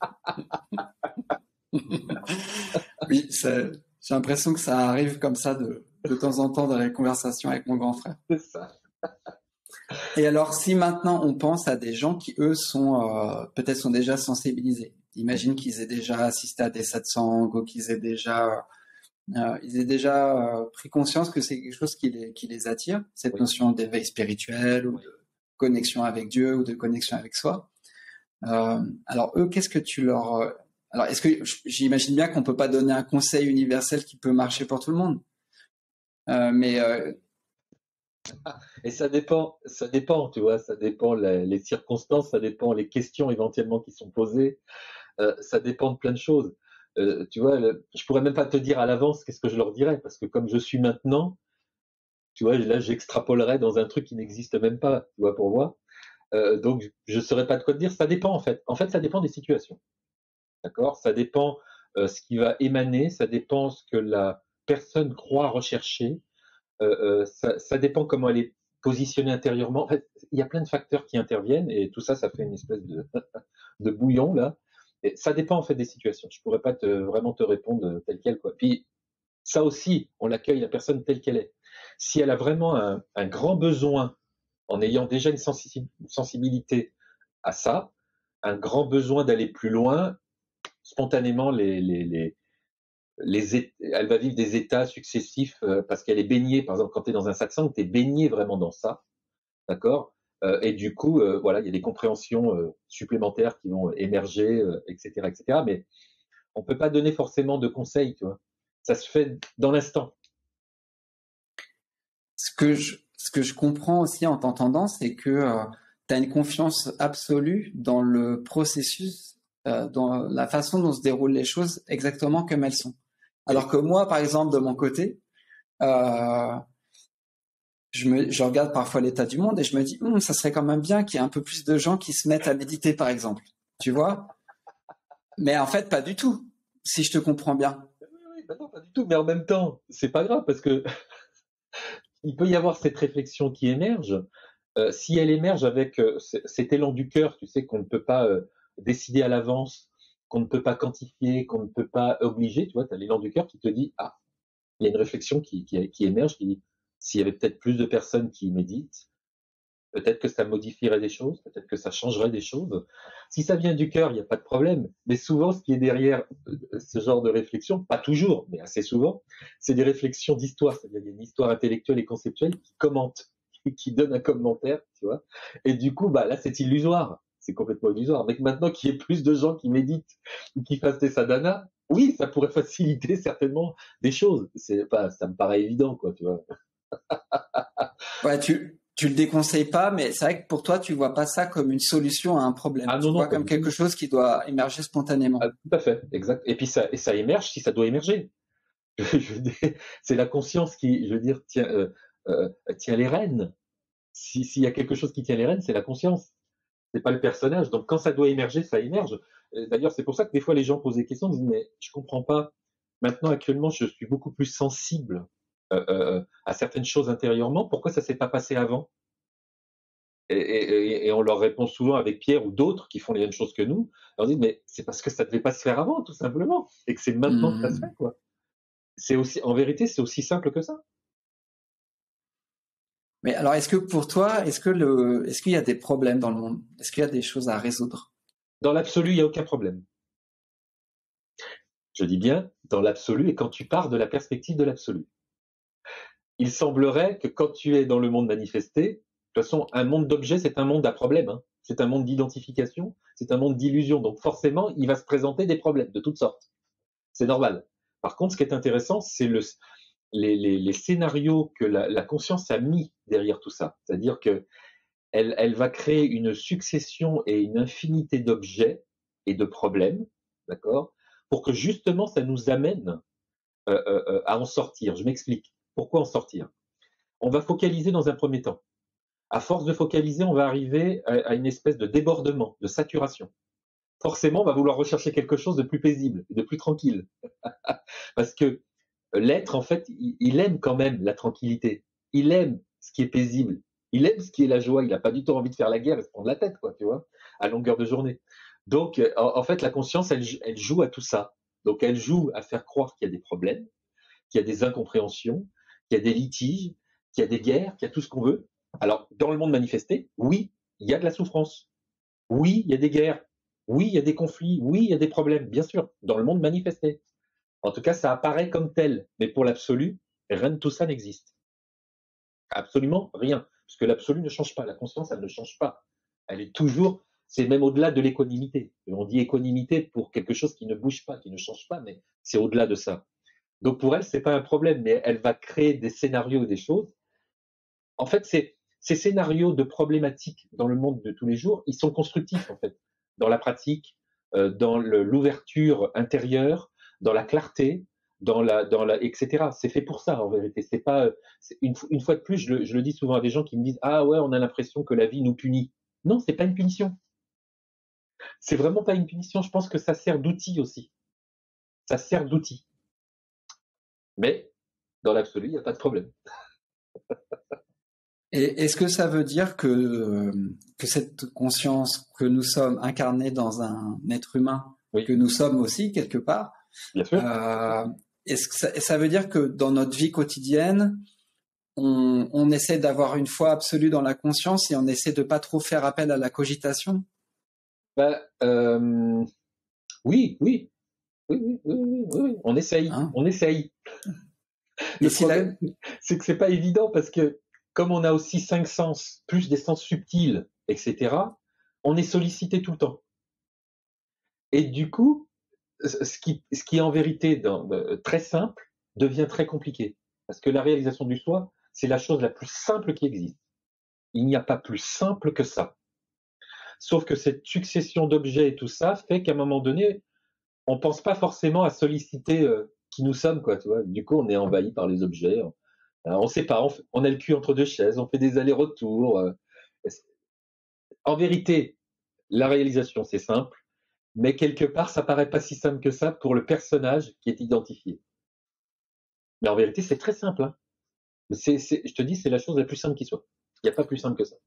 Oui, c'est- j'ai l'impression que ça arrive comme ça de, de temps en temps dans les conversations avec mon grand frère. C'est ça. Et alors, si maintenant on pense à des gens qui, eux, sont euh, peut-être sont déjà sensibilisés, imagine qu'ils aient déjà assisté à des satsangs ou qu'ils aient déjà, euh, ils aient déjà euh, pris conscience que c'est quelque chose qui les, qui les attire, cette Oui. notion d'éveil spirituel ou Oui. de connexion avec Dieu ou de connexion avec soi. Euh, alors eux, qu'est-ce que tu leur... euh, Alors, est-ce que j'imagine bien qu'on peut pas donner un conseil universel qui peut marcher pour tout le monde, euh, mais euh, Et ça dépend, ça dépend, tu vois, ça dépend les, les circonstances, ça dépend les questions éventuellement qui sont posées, euh, ça dépend de plein de choses. Euh, tu vois, le, je pourrais même pas te dire à l'avance qu'est-ce que je leur dirais, parce que comme je suis maintenant, tu vois, là, j'extrapolerais dans un truc qui n'existe même pas, tu vois, pour moi. Euh, donc, je ne saurais pas de quoi te dire. Ça dépend, en fait. En fait, ça dépend des situations. D'accord? Ça dépend euh, ce qui va émaner, ça dépend ce que la personne croit rechercher, euh, euh, ça, ça dépend comment elle est positionnée intérieurement. En fait, il y a plein de facteurs qui interviennent et tout ça, ça fait une espèce de, de bouillon, là. Et ça dépend, en fait, des situations. Je pourrais pas te, vraiment te répondre tel quel, quoi. Puis, ça aussi, on l'accueille la personne telle qu'elle est. Si elle a vraiment un, un grand besoin, en ayant déjà une, sensi- une sensibilité à ça, un grand besoin d'aller plus loin, spontanément, les, les, les, les é- elle va vivre des états successifs euh, parce qu'elle est baignée. Par exemple, quand tu es dans un satsang, tu es baigné vraiment dans ça, d'accord. Euh, Et du coup, euh, voilà, il y a des compréhensions euh, supplémentaires qui vont émerger, euh, et cetera, et cetera. Mais on peut pas donner forcément de conseils, tu vois. Ça se fait dans l'instant. Ce que je, ce que je comprends aussi en t'entendant, c'est que euh, tu as une confiance absolue dans le processus, euh, dans la façon dont se déroulent les choses exactement comme elles sont. Alors que moi, par exemple, de mon côté, euh, je, me, je regarde parfois l'état du monde et je me dis, Hum, ça serait quand même bien qu'il y ait un peu plus de gens qui se mettent à méditer, par exemple. Tu vois? Mais en fait, pas du tout, si je te comprends bien. Oui, oui, bah non, pas du tout. Mais en même temps, c'est pas grave parce que il peut y avoir cette réflexion qui émerge. Euh, si elle émerge avec euh, c- cet élan du cœur, tu sais, qu'on ne peut pas euh, décider à l'avance, qu'on ne peut pas quantifier, qu'on ne peut pas obliger, tu vois, tu as l'élan du cœur qui te dit, ah, il y a une réflexion qui, qui, qui émerge, qui dit, s'il y avait peut-être plus de personnes qui méditent, peut-être que ça modifierait des choses, peut-être que ça changerait des choses. Si ça vient du cœur, il n'y a pas de problème. Mais souvent, ce qui est derrière euh, ce genre de réflexion, pas toujours, mais assez souvent, c'est des réflexions d'histoire. C'est-à-dire, il y a une histoire intellectuelle et conceptuelle qui commente, qui donne un commentaire, tu vois. Et du coup, bah, là, c'est illusoire. C'est complètement illusoire. Mais maintenant qu'il y ait plus de gens qui méditent ou qui fassent des sadhanas, oui, ça pourrait faciliter certainement des choses. C'est pas, ça me paraît évident, quoi, tu vois. Ouais, tu, tu le déconseilles pas, mais c'est vrai que pour toi, tu vois pas ça comme une solution à un problème. Ah Tu non, le non, vois pas comme du quelque tout. chose qui doit émerger Ah, spontanément. tout à fait, exact. Et puis ça, et ça émerge si ça doit émerger. Je veux dire, c'est la conscience qui, je veux dire, tient, euh, euh, tient les rênes. Si, s'il y a quelque chose qui tient les rênes, c'est la conscience. C'est pas le personnage. Donc quand ça doit émerger, ça émerge. Euh, D'ailleurs, c'est pour ça que des fois les gens posent des questions, ils disent mais je comprends pas. Maintenant, actuellement, je suis beaucoup plus sensible euh, euh, à certaines choses intérieurement. Pourquoi ça s'est pas passé avant? Et, et, et on leur répond souvent avec Pierre ou d'autres qui font les mêmes choses que nous. On leur dit mais c'est parce que ça devait pas se faire avant, tout simplement, et que c'est maintenant que ça se Hmm. fait, quoi. C'est aussi, en vérité, c'est aussi simple que ça. Mais alors, est-ce que pour toi, est-ce que le, est-ce qu'il y a des problèmes dans le monde? Est-ce qu'il y a des choses à résoudre? Dans l'absolu, il n'y a aucun problème. Je dis bien dans l'absolu et quand tu pars de la perspective de l'absolu. Il semblerait que quand tu es dans le monde manifesté, de toute façon, un monde d'objets, c'est un monde à problème, hein. C'est un monde d'identification, c'est un monde d'illusion. Donc forcément, il va se présenter des problèmes de toutes sortes. C'est normal. Par contre, ce qui est intéressant, c'est le, les, les, les scénarios que la, la conscience a mis derrière tout ça. C'est-à-dire que elle, elle va créer une succession et une infinité d'objets et de problèmes, d'accord, pour que justement ça nous amène euh, euh, à en sortir. Je m'explique. Pourquoi en sortir? On va focaliser dans un premier temps. À force de focaliser, on va arriver à, à une espèce de débordement, de saturation. Forcément, on va vouloir rechercher quelque chose de plus paisible, de plus tranquille. Parce que l'être, en fait, il, il aime quand même la tranquillité. Il aime ce qui est paisible. Il aime ce qui est la joie. Il n'a pas du tout envie de faire la guerre et se prendre la tête, quoi, tu vois, à longueur de journée. Donc, en, en fait, la conscience, elle, elle joue à tout ça. Donc, elle joue à faire croire qu'il y a des problèmes, qu'il y a des incompréhensions, qu'il y a des litiges, qu'il y a des guerres, qu'il y a tout ce qu'on veut. Alors, dans le monde manifesté, oui, il y a de la souffrance. Oui, il y a des guerres. Oui, il y a des conflits. Oui, il y a des problèmes, bien sûr, dans le monde manifesté. En tout cas, ça apparaît comme tel. Mais pour l'absolu, rien de tout ça n'existe. Absolument rien. Puisque l'absolu ne change pas. La conscience, elle ne change pas. Elle est toujours, c'est même au-delà de l'équanimité. On dit équanimité pour quelque chose qui ne bouge pas, qui ne change pas, mais c'est au-delà de ça. Donc pour elle, c'est pas un problème, mais elle va créer des scénarios et des choses. En fait, c'est, ces scénarios de problématiques dans le monde de tous les jours, ils sont constructifs, en fait, dans la pratique, euh, dans le, l'ouverture intérieure, dans la clarté, dans la, dans la, et cetera. C'est fait pour ça, en vérité. C'est pas, c'est une, une fois de plus, je le, je le dis souvent à des gens qui me disent, ah ouais, on a l'impression que la vie nous punit. Non, c'est pas une punition. C'est vraiment pas une punition. Je pense que ça sert d'outil aussi. Ça sert d'outil. Mais, dans l'absolu, il n'y a pas de problème. Et est-ce que ça veut dire que, que cette conscience que nous sommes incarnés dans un être humain, oui. que nous sommes aussi quelque part, bien sûr. Euh, est-ce que ça, ça veut dire que dans notre vie quotidienne, on, on essaie d'avoir une foi absolue dans la conscience et on essaie de pas trop faire appel à la cogitation? Bah, euh, oui, oui, oui, oui, oui, oui, oui, on essaye, hein on essaye. Le si problème, la... c'est que c'est pas évident parce que comme on a aussi cinq sens, plus des sens subtils, et cetera, on est sollicité tout le temps. Et du coup, ce qui, ce qui est en vérité dans, euh, très simple devient très compliqué. Parce que la réalisation du soi, c'est la chose la plus simple qui existe. Il n'y a pas plus simple que ça. Sauf que cette succession d'objets et tout ça fait qu'à un moment donné, on ne pense pas forcément à solliciter euh, qui nous sommes, quoi, tu vois. Du coup, on est envahi par les objets. On ne sait pas, on, fait, on a le cul entre deux chaises, on fait des allers-retours. Euh, en vérité, la réalisation, c'est simple, mais quelque part, ça paraît pas si simple que ça pour le personnage qui est identifié. Mais en vérité, c'est très simple. Hein. C'est, c'est, je te dis, c'est la chose la plus simple qui soit. Il n'y a pas plus simple que ça.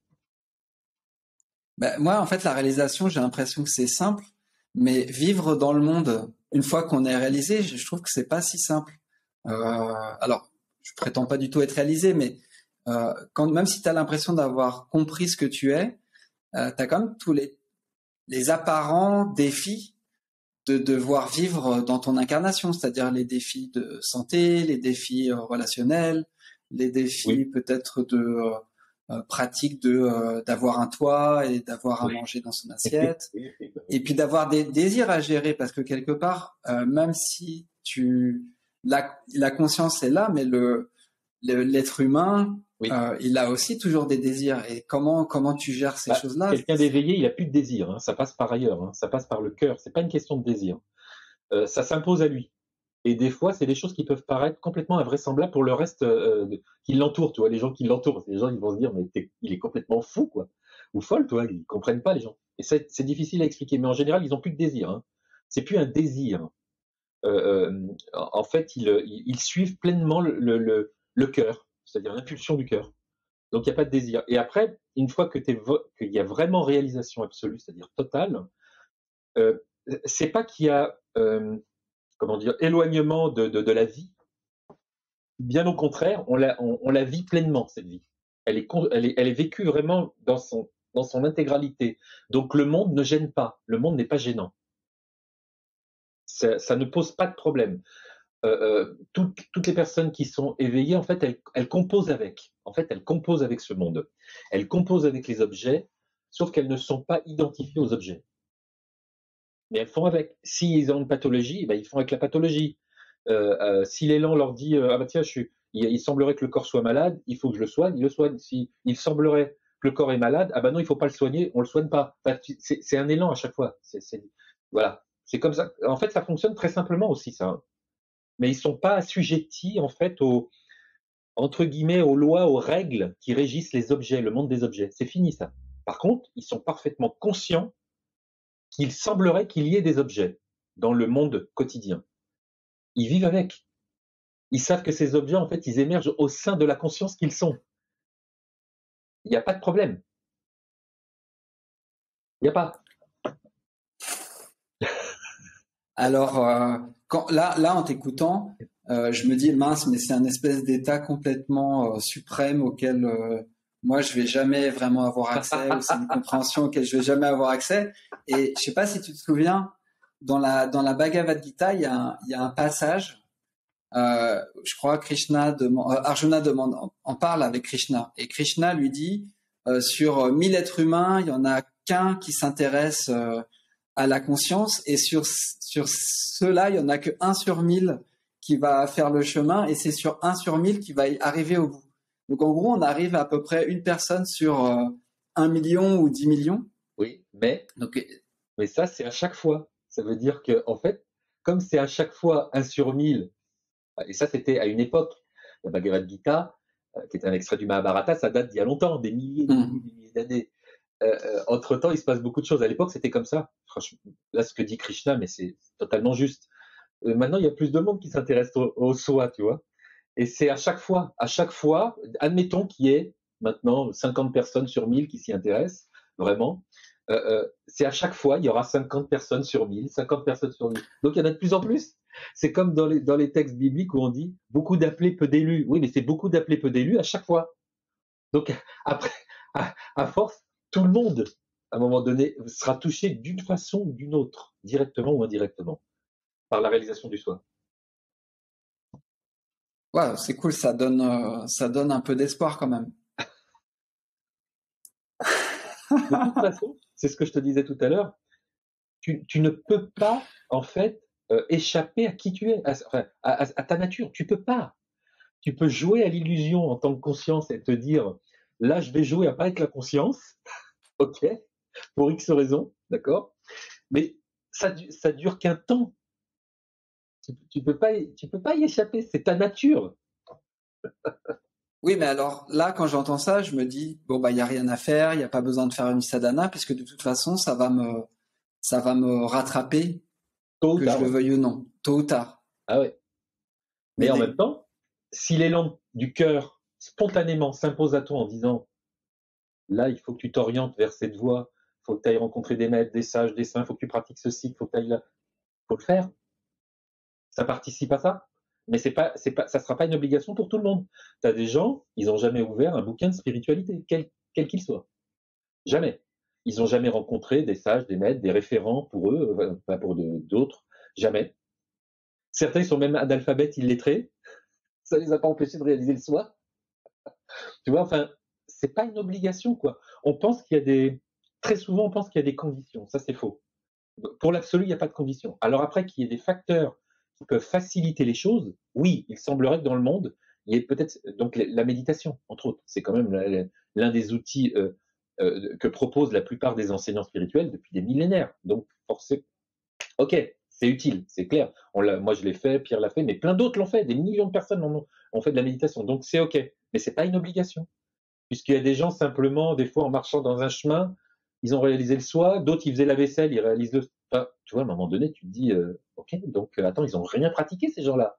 Ben, moi, en fait, la réalisation, j'ai l'impression que c'est simple, mais vivre dans le monde, une fois qu'on est réalisé, je trouve que c'est pas si simple. Euh, alors, je prétends pas du tout être réalisé, mais euh, quand, même si tu as l'impression d'avoir compris ce que tu es, euh, tu as quand même tous les, les apparents défis de devoir vivre dans ton incarnation, c'est-à-dire les défis de santé, les défis relationnels, les défis oui. peut-être de euh, pratique de euh, d'avoir un toit et d'avoir oui. à manger dans son assiette, oui. et puis d'avoir des désirs à gérer, parce que quelque part, euh, même si tu la, la conscience est là, mais le, le l'être humain, oui. euh, il a aussi toujours des désirs. Et comment comment tu gères ces bah, choses-là? Quelqu'un d'éveillé, il a plus de désir. Hein. Ça passe par ailleurs. Hein. Ça passe par le cœur. C'est pas une question de désir. Euh, ça s'impose à lui. Et des fois, c'est des choses qui peuvent paraître complètement invraisemblables pour le reste euh, qui l'entoure. Tu vois, les gens qui l'entourent, les gens ils vont se dire mais il est complètement fou, quoi, ou folle, toi. Ils comprennent pas les gens. Et ça, c'est difficile à expliquer. Mais en général, ils ont plus de désir. Hein. C'est plus un désir. Euh, euh, en fait, ils, ils, ils suivent pleinement le, le, le cœur, c'est-à-dire l'impulsion du cœur. Donc, il n'y a pas de désir. Et après, une fois que t'es, qu'il y a vraiment réalisation absolue, c'est-à-dire totale, euh, c'est pas qu'il y a, euh, comment dire, éloignement de, de, de la vie. Bien au contraire, on la, on, on la vit pleinement, cette vie. Elle est, elle est, elle est vécue vraiment dans son, dans son intégralité. Donc, le monde ne gêne pas. Le monde n'est pas gênant. Ça, ça ne pose pas de problème. Euh, euh, toutes, toutes les personnes qui sont éveillées, en fait, elles, elles composent avec. En fait, elles composent avec ce monde. Elles composent avec les objets, sauf qu'elles ne sont pas identifiées aux objets. Mais elles font avec. S'ils ont une pathologie, ben, ils font avec la pathologie. Euh, euh, si l'élan leur dit euh, ah bah tiens, je suis, il, il semblerait que le corps soit malade, il faut que je le soigne, ils le soignent. Si il semblerait que le corps est malade, ah bah non, il faut pas le soigner, on le soigne pas. Enfin, c'est, c'est un élan à chaque fois. C'est, c'est, voilà, c'est comme ça. En fait, ça fonctionne très simplement aussi, ça. Hein. Mais ils sont pas assujettis en fait aux entre guillemets aux lois, aux règles qui régissent les objets, le monde des objets. C'est fini ça. Par contre, ils sont parfaitement conscients qu'il semblerait qu'il y ait des objets dans le monde quotidien. Ils vivent avec. Ils savent que ces objets, en fait, ils émergent au sein de la conscience qu'ils sont. Il n'y a pas de problème. Il n'y a pas. Alors, euh, quand, là, là, en t'écoutant, euh, je me dis, mince, mais c'est un espèce d'état complètement euh, suprême auquel euh, moi, je vais jamais vraiment avoir accès, ou c'est une compréhension auquel je vais jamais avoir accès. Et je sais pas si tu te souviens, dans la, dans la Bhagavad Gita, il y a un, il y a un passage, euh, je crois Krishna demande, euh, Arjuna demande, en parle avec Krishna. Et Krishna lui dit, euh, sur mille êtres humains, il y en a qu'un qui s'intéresse euh, à la conscience, et sur sur ceux-là, il y en a que un sur mille qui va faire le chemin, et c'est sur un sur mille qui va y arriver au bout. Donc en gros, on arrive à peu près une personne sur euh, un million ou dix millions. Oui, mais donc mais ça c'est à chaque fois. Ça veut dire que en fait, comme c'est à chaque fois un sur mille Et ça, c'était à une époque. La Bhagavad Gita, euh, qui est un extrait du Mahabharata, ça date d'il y a longtemps, des milliers, des milliers, des milliers d'années. Euh, euh, entre-temps, il se passe beaucoup de choses. À l'époque, c'était comme ça. Franchement, là, ce que dit Krishna, mais c'est totalement juste. Euh, maintenant, il y a plus de monde qui s'intéresse au, au soi, tu vois. Et c'est à chaque fois, à chaque fois, admettons qu'il y ait maintenant cinquante personnes sur mille qui s'y intéressent, vraiment. Euh, euh, c'est à chaque fois, il y aura cinquante personnes sur mille, cinquante personnes sur mille. Donc il y en a de plus en plus. C'est comme dans les, dans les textes bibliques où on dit beaucoup d'appelés, peu d'élus. Oui, mais c'est beaucoup d'appelés, peu d'élus à chaque fois. Donc après, à, à force, tout le monde, à un moment donné, sera touché d'une façon ou d'une autre, directement ou indirectement, par la réalisation du soi. Ouais, c'est cool, ça donne, euh, ça donne un peu d'espoir quand même. De toute façon, c'est ce que je te disais tout à l'heure, tu, tu ne peux pas, en fait, euh, échapper à qui tu es, à, enfin, à, à, à ta nature. Tu peux pas. Tu peux jouer à l'illusion en tant que conscience et te dire, là, je vais jouer à pas être la conscience, ok, pour X raisons, d'accord, mais ça, ça dure qu'un temps. Tu, tu peux pas, tu peux pas y échapper. C'est ta nature. Oui, mais alors là, quand j'entends ça, je me dis bon bah il y a rien à faire, il y a pas besoin de faire une sadhana puisque de toute façon ça va me ça va me rattraper Tôt ou que tard. je le veuille ou non, tôt ou tard. Ah ouais. Mais, mais en des... même temps, si l'élan du cœur spontanément s'impose à toi en disant là, il faut que tu t'orientes vers cette voie, il faut que tu ailles rencontrer des maîtres, des sages, des saints, il faut que tu pratiques ceci, il faut que tu ailles là, il faut le faire. Ça participe à ça. Mais c'est pas, c'est pas, ça ne sera pas une obligation pour tout le monde. Tu as des gens, ils n'ont jamais ouvert un bouquin de spiritualité, quel, quel qu'il soit. Jamais. Ils n'ont jamais rencontré des sages, des maîtres, des référents pour eux, pas pour d'autres. Jamais. Certains ils sont même analphabètes, illettrés. Ça ne les a pas empêchés de réaliser le soi. Tu vois, enfin, c'est pas une obligation, quoi. On pense qu'il y a des, très souvent, on pense qu'il y a des conditions. Ça, c'est faux. Pour l'absolu, il n'y a pas de conditions. Alors après, qu'il y ait des facteurs qui peuvent faciliter les choses, oui, il semblerait que dans le monde, il y ait peut-être, donc la méditation, entre autres, c'est quand même l'un des outils euh, euh, que proposent la plupart des enseignants spirituels depuis des millénaires. Donc, forcément, ok, c'est utile, c'est clair. On moi, je l'ai fait, Pierre l'a fait, mais plein d'autres l'ont fait. Des millions de personnes ont, ont fait de la méditation. Donc, c'est ok. Mais c'est pas une obligation. Puisqu'il y a des gens, simplement, des fois, en marchant dans un chemin, ils ont réalisé le soi. D'autres, ils faisaient la vaisselle, ils réalisent le... Enfin, tu vois, à un moment donné, tu te dis, euh, ok, donc, euh, attends, ils ont rien pratiqué, ces gens-là.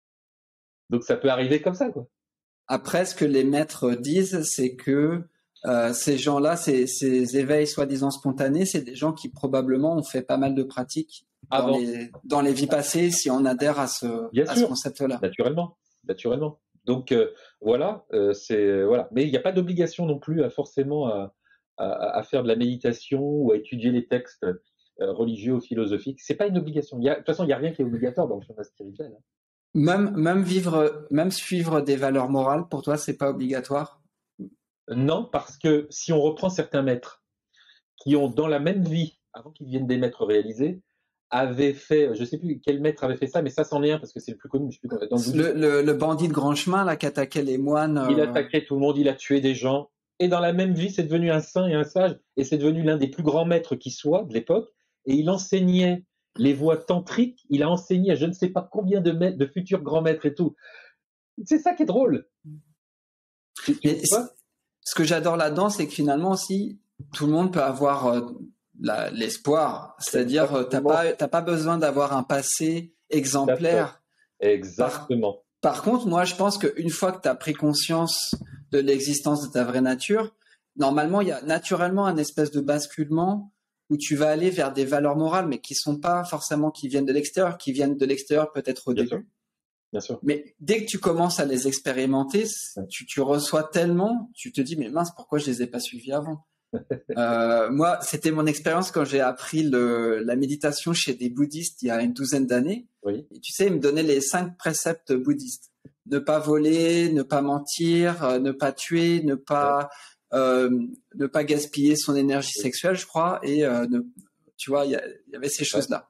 Donc, ça peut arriver comme ça, quoi. Après, ce que les maîtres disent, c'est que euh, ces gens-là, ces, ces éveils soi-disant spontanés, c'est des gens qui probablement ont fait pas mal de pratiques dans, les, dans les vies passées, si on adhère à ce, à ce concept-là. Naturellement, naturellement. Donc euh, voilà, euh, c'est voilà. Mais il n'y a pas d'obligation non plus à forcément à, à, à faire de la méditation ou à étudier les textes euh, religieux ou philosophiques. C'est pas une obligation. Il y a, de toute façon, il n'y a rien qui est obligatoire dans le chemin spirituel. Hein. Même, même vivre, même suivre des valeurs morales, pour toi, c'est pas obligatoire? Non, parce que si on reprend certains maîtres qui ont dans la même vie, avant qu'ils deviennent des maîtres réalisés, avait fait, je ne sais plus quel maître avait fait ça, mais ça c'en est un parce que c'est le plus connu. Je sais plus, dans le, le, le bandit de grand chemin là qui attaquait les moines. Euh... Il attaquait tout le monde, il a tué des gens. Et dans la même vie, c'est devenu un saint et un sage, et c'est devenu l'un des plus grands maîtres qui soit de l'époque. Et il enseignait les voies tantriques. Il a enseigné à je ne sais pas combien de maîtres, de futurs grands maîtres et tout. C'est ça qui est drôle. Tu, tu ce que j'adore là-dedans, c'est que finalement aussi, tout le monde peut avoir euh, l'espoir. C'est-à-dire, euh, t'as pas, t'as pas besoin d'avoir un passé exemplaire. Exactement. Par, par contre, moi, je pense qu'une fois que tu as pris conscience de l'existence de ta vraie nature, normalement, il y a naturellement un espèce de basculement où tu vas aller vers des valeurs morales, mais qui sont pas forcément qui viennent de l'extérieur, qui viennent de l'extérieur peut-être au Bien début. Sûr. Bien sûr. Mais dès que tu commences à les expérimenter, tu, tu reçois tellement, tu te dis mais mince, pourquoi je les ai pas suivis avant? euh, Moi, c'était mon expérience quand j'ai appris le, la méditation chez des bouddhistes il y a une douzaine d'années. Oui. Et tu sais, ils me donnaient les cinq préceptes bouddhistes: ne pas voler, ne pas mentir, euh, ne pas tuer, ne pas ouais. euh, ne pas gaspiller son énergie oui. sexuelle, je crois. Et euh, ne, tu vois, il y, y avait ces choses-là.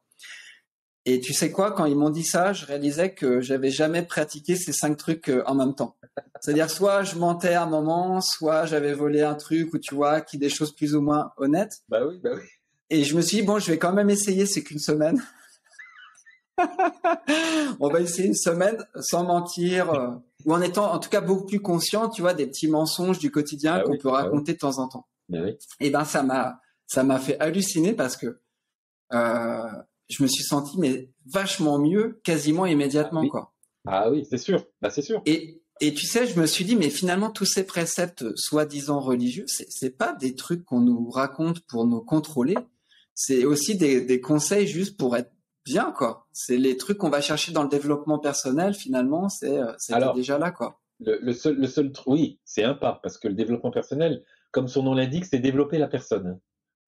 Et tu sais quoi, quand ils m'ont dit ça, je réalisais que j'avais jamais pratiqué ces cinq trucs en même temps. C'est-à-dire, soit je mentais à un moment, soit j'avais volé un truc, ou tu vois, qui des choses plus ou moins honnêtes. Bah oui, bah oui. Et je me suis dit, bon, je vais quand même essayer, c'est qu'une semaine. On va essayer une semaine sans mentir, euh, ou en étant en tout cas beaucoup plus conscient, tu vois, des petits mensonges du quotidien Ah qu'on oui, peut ah oui, raconter de temps en temps. mais oui. Et ben ça m'a ça m'a fait halluciner parce que euh, je me suis senti mais vachement mieux quasiment Ah immédiatement oui, quoi. ah oui, c'est sûr. Bah, c'est sûr. Et et tu sais, je me suis dit mais finalement tous ces préceptes soi-disant religieux, c'est c'est pas des trucs qu'on nous raconte pour nous contrôler, c'est aussi des des conseils juste pour être bien quoi. C'est les trucs qu'on va chercher dans le développement personnel finalement, c'est euh, c'était Alors, déjà là quoi. le, le seul, le seul truc, oui, c'est un pas, parce que le développement personnel, comme son nom l'indique, c'est développer la personne.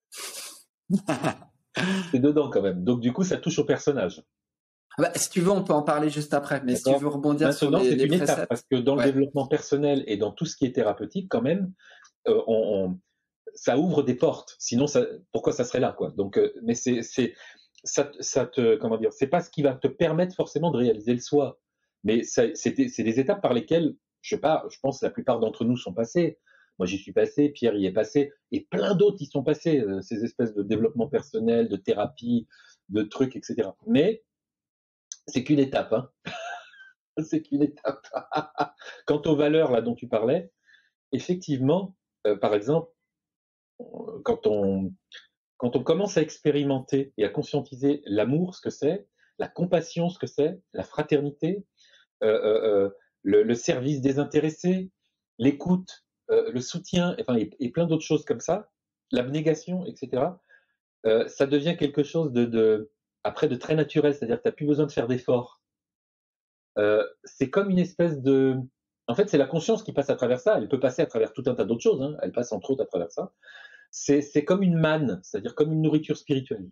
C'est dedans quand même. Donc, du coup, ça touche au personnage. Bah, si tu veux, on peut en parler juste après, mais si tu veux D'accord? rebondir sur Maintenant, les, c'est les une étape, parce préceptes, que dans le ouais. développement personnel et dans tout ce qui est thérapeutique, quand même, euh, on, on- ça ouvre des portes. Sinon, ça, pourquoi ça serait là, quoi? Donc, euh, mais c'est, c'est, ça, ça te, comment dire, c'est pas ce qui va te permettre forcément de réaliser le soi. Mais ça- c'est des c'est des étapes par lesquelles, je sais pas, je pense que la plupart d'entre nous sont passés. Moi, j'y suis passé, Pierre y est passé, et plein d'autres y sont passés, euh, ces espèces de développement personnel, de thérapie, de trucs, et cetera. Mais c'est qu'une étape, hein. C'est qu'une étape. Quant aux valeurs là dont tu parlais, effectivement, euh, par exemple, euh, quand on, quand on commence à expérimenter et à conscientiser l'amour, ce que c'est, la compassion, ce que c'est, la fraternité, euh, euh, euh, le, le service désintéressé, l'écoute, euh, le soutien, enfin, et, et plein d'autres choses comme ça, l'abnégation, et cetera, euh, ça devient quelque chose de, de, après, de très naturel, c'est-à-dire que tu n'as plus besoin de faire d'efforts. Euh, c'est comme une espèce de... En fait, c'est la conscience qui passe à travers ça. Elle peut passer à travers tout un tas d'autres choses. Hein. Elle passe entre autres à travers ça. C'est, c'est comme une manne, c'est-à-dire comme une nourriture spirituelle.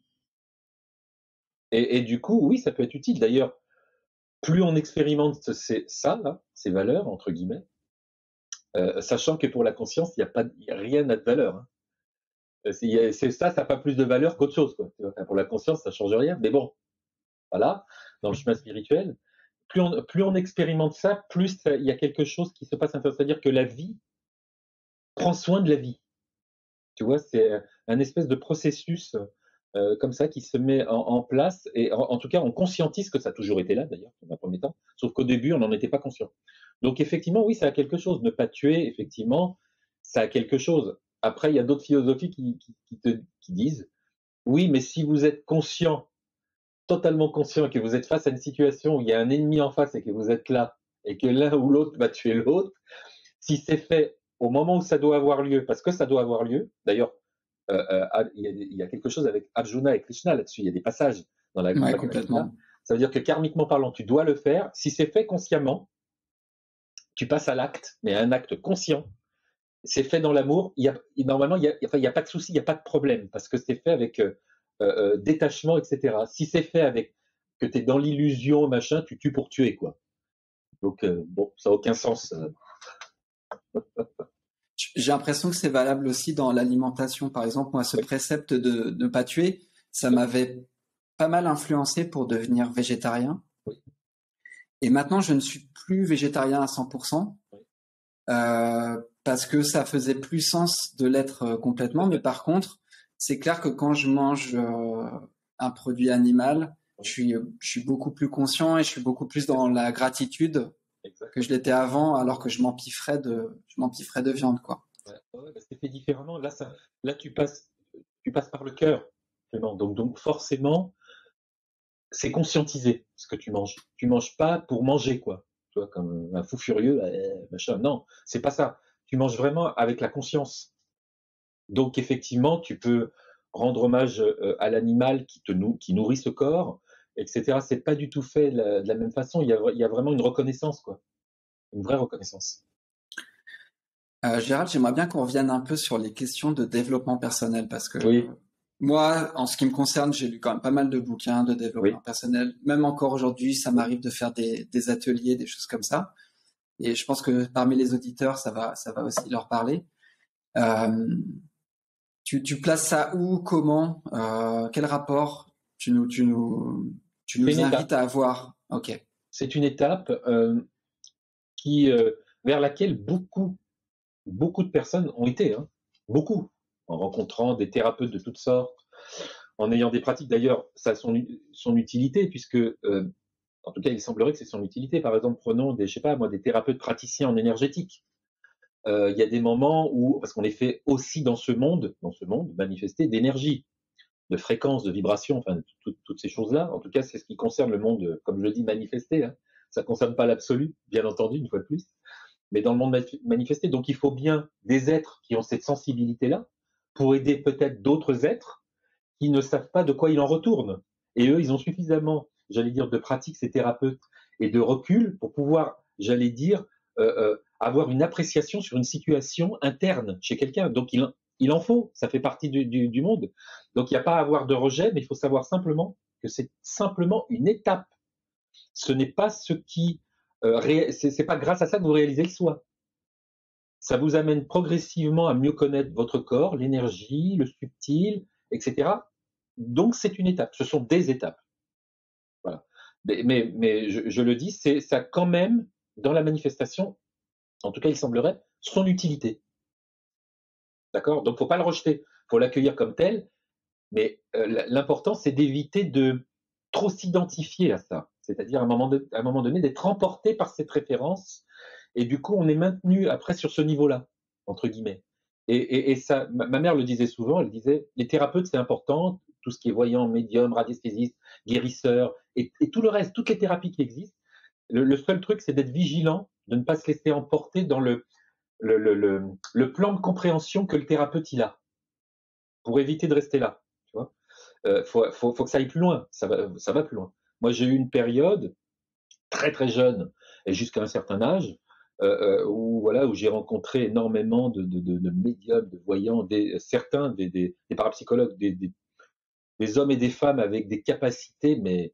Et, et du coup, oui, ça peut être utile. D'ailleurs, plus on expérimente ces, ça, là, ces valeurs, entre guillemets, euh, sachant que pour la conscience, il n'y a, pas, y a rien n'a de valeur. Hein. C'est, c'est ça, ça n'a pas plus de valeur qu'autre chose. Quoi. Pour la conscience, ça ne change rien. Mais bon, voilà, dans le chemin spirituel, plus on, plus on expérimente ça, plus il y a quelque chose qui se passe. C'est-à-dire que la vie prend soin de la vie. Tu vois, c'est un espèce de processus euh, comme ça qui se met en, en place. Et en, en, tout cas, on conscientise que ça a toujours été là, d'ailleurs, dans un premier temps. Sauf qu'au début, on n'en était pas conscient. Donc, effectivement, oui, ça a quelque chose. Ne pas tuer, effectivement, ça a quelque chose. Après, il y a d'autres philosophies qui, qui, qui, te, qui disent, oui, mais si vous êtes conscient, totalement conscient, que vous êtes face à une situation où il y a un ennemi en face et que vous êtes là, et que l'un ou l'autre va tuer l'autre, si c'est fait au moment où ça doit avoir lieu, parce que ça doit avoir lieu, d'ailleurs, euh, euh, il, y a, il y a quelque chose avec Arjuna et Krishna là-dessus, il y a des passages dans la Ouais, Bhagavad Gita, complètement. ça veut dire que karmiquement parlant, tu dois le faire, si c'est fait consciemment, tu passes à l'acte, mais à un acte conscient, c'est fait dans l'amour, il y a, normalement, il n'y a, enfin, a pas de souci, il n'y a pas de problème, parce que c'est fait avec euh, euh, détachement, et cetera. Si c'est fait avec que tu es dans l'illusion, machin, tu tues pour tuer, quoi. Donc, euh, bon, ça n'a aucun sens. Euh. J'ai l'impression que c'est valable aussi dans l'alimentation. Par exemple, moi, ce Oui, précepte de ne pas tuer, ça oui, m'avait pas mal influencé pour devenir végétarien. oui, Et maintenant, je ne suis plus végétarien à cent pour cent oui. euh, parce que ça faisait plus sens de l'être euh, complètement. Mais par contre, c'est clair que quand je mange euh, un produit animal, je Oui, suis, je suis beaucoup plus conscient et je suis beaucoup plus c'est dans ça, la gratitude que je exactement. l'étais avant, alors que je m'empiffrais de, je m'empiffrais de viande, quoi. Ouais, ouais, bah, c'est fait différemment. Là, ça, là, tu passes, tu passes par le cœur, vraiment. Donc, donc, forcément, c'est conscientisé ce que tu manges. Tu manges pas pour manger, quoi. Tu vois, comme un fou furieux, euh, machin. Non, c'est pas ça. Tu manges vraiment avec la conscience. Donc, effectivement, tu peux rendre hommage euh, à l'animal qui te nou qui nourrit ce corps, et cetera. C'est pas du tout fait de la, de la même façon. Il y a, il y a vraiment une reconnaissance, quoi. Une vraie reconnaissance. Euh, Gérald, j'aimerais bien qu'on revienne un peu sur les questions de développement personnel parce que Oui, moi, en ce qui me concerne, j'ai lu quand même pas mal de bouquins de développement oui, personnel. Même encore aujourd'hui, ça oui. m'arrive de faire des, des ateliers, des choses comme ça. Et je pense que parmi les auditeurs, ça va, ça va aussi leur parler. Euh, tu, tu places ça où, comment, euh, quel rapport tu nous, tu nous, tu C'est nous une étape. invites à avoir? Ok. C'est une étape euh, qui, euh, vers laquelle beaucoup, beaucoup de personnes ont été, hein, beaucoup, en rencontrant des thérapeutes de toutes sortes, en ayant des pratiques. D'ailleurs, ça a son, son utilité, puisque, euh, en tout cas, il semblerait que c'est son utilité. Par exemple, prenons des, je sais pas, moi, des thérapeutes praticiens en énergétique. Euh, Il y a des moments où, parce qu'on est fait aussi dans ce monde, dans ce monde manifesté d'énergie, de fréquence, de vibration, enfin, tout, toutes ces choses-là. En tout cas, c'est ce qui concerne le monde, comme je le dis, manifesté. Hein. Ça ne concerne pas l'absolu, bien entendu, une fois de plus, mais dans le monde manifesté. Donc, il faut bien des êtres qui ont cette sensibilité-là pour aider peut-être d'autres êtres qui ne savent pas de quoi il en retourne. Et eux, ils ont suffisamment, j'allais dire, de pratique, ces thérapeutes, et de recul pour pouvoir, j'allais dire, euh, euh, avoir une appréciation sur une situation interne chez quelqu'un. Donc, il, il en faut, ça fait partie du, du, du monde. Donc, il n'y a pas à avoir de rejet, mais il faut savoir simplement que c'est simplement une étape. Ce n'est pas ce qui... Euh, ré... c'est pas grâce à ça que vous réalisez le soi. Ça vous amène progressivement à mieux connaître votre corps, l'énergie, le subtil, et cetera. Donc, c'est une étape. Ce sont des étapes. Voilà. Mais, mais, mais je, je le dis, c'est ça quand même, dans la manifestation, en tout cas, il semblerait, son utilité. D'accord? Donc, faut pas le rejeter. Faut l'accueillir comme tel. Mais euh, l'important, c'est d'éviter de trop s'identifier à ça. C'est-à-dire, à un moment, de, à un moment donné, d'être emporté par cette référence. Et du coup, on est maintenu après sur ce niveau-là, entre guillemets. Et, et, et ça, ma, ma mère le disait souvent, elle disait, les thérapeutes, c'est important, tout ce qui est voyant, médium, radiesthésiste, guérisseur, et, et tout le reste, toutes les thérapies qui existent. Le, le seul truc, c'est d'être vigilant, de ne pas se laisser emporter dans le, le, le, le, le plan de compréhension que le thérapeute il a, pour éviter de rester là. Tu vois, euh, faut, faut, faut que ça aille plus loin. Ça va, ça va plus loin. Moi, j'ai eu une période très très jeune et jusqu'à un certain âge euh, où voilà où j'ai rencontré énormément de, de, de, de médiums, de voyants, des, certains des, des, des parapsychologues, des, des, des hommes et des femmes avec des capacités, mais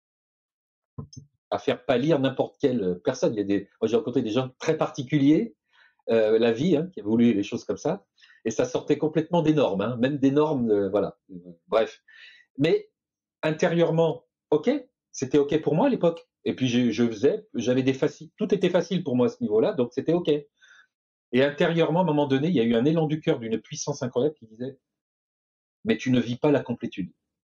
à faire pâlir n'importe quelle personne. Il y a des, moi, j'ai rencontré des gens très particuliers, euh, la vie hein, qui a voulu les choses comme ça, et ça sortait complètement des normes, hein, même des normes, euh, voilà. Bref, mais intérieurement, ok, c'était ok pour moi à l'époque. Et puis je, je faisais, j'avais des faciles, tout était facile pour moi à ce niveau-là, donc c'était ok. Et intérieurement, à un moment donné, il y a eu un élan du cœur d'une puissance incroyable qui disait, mais tu ne vis pas la complétude.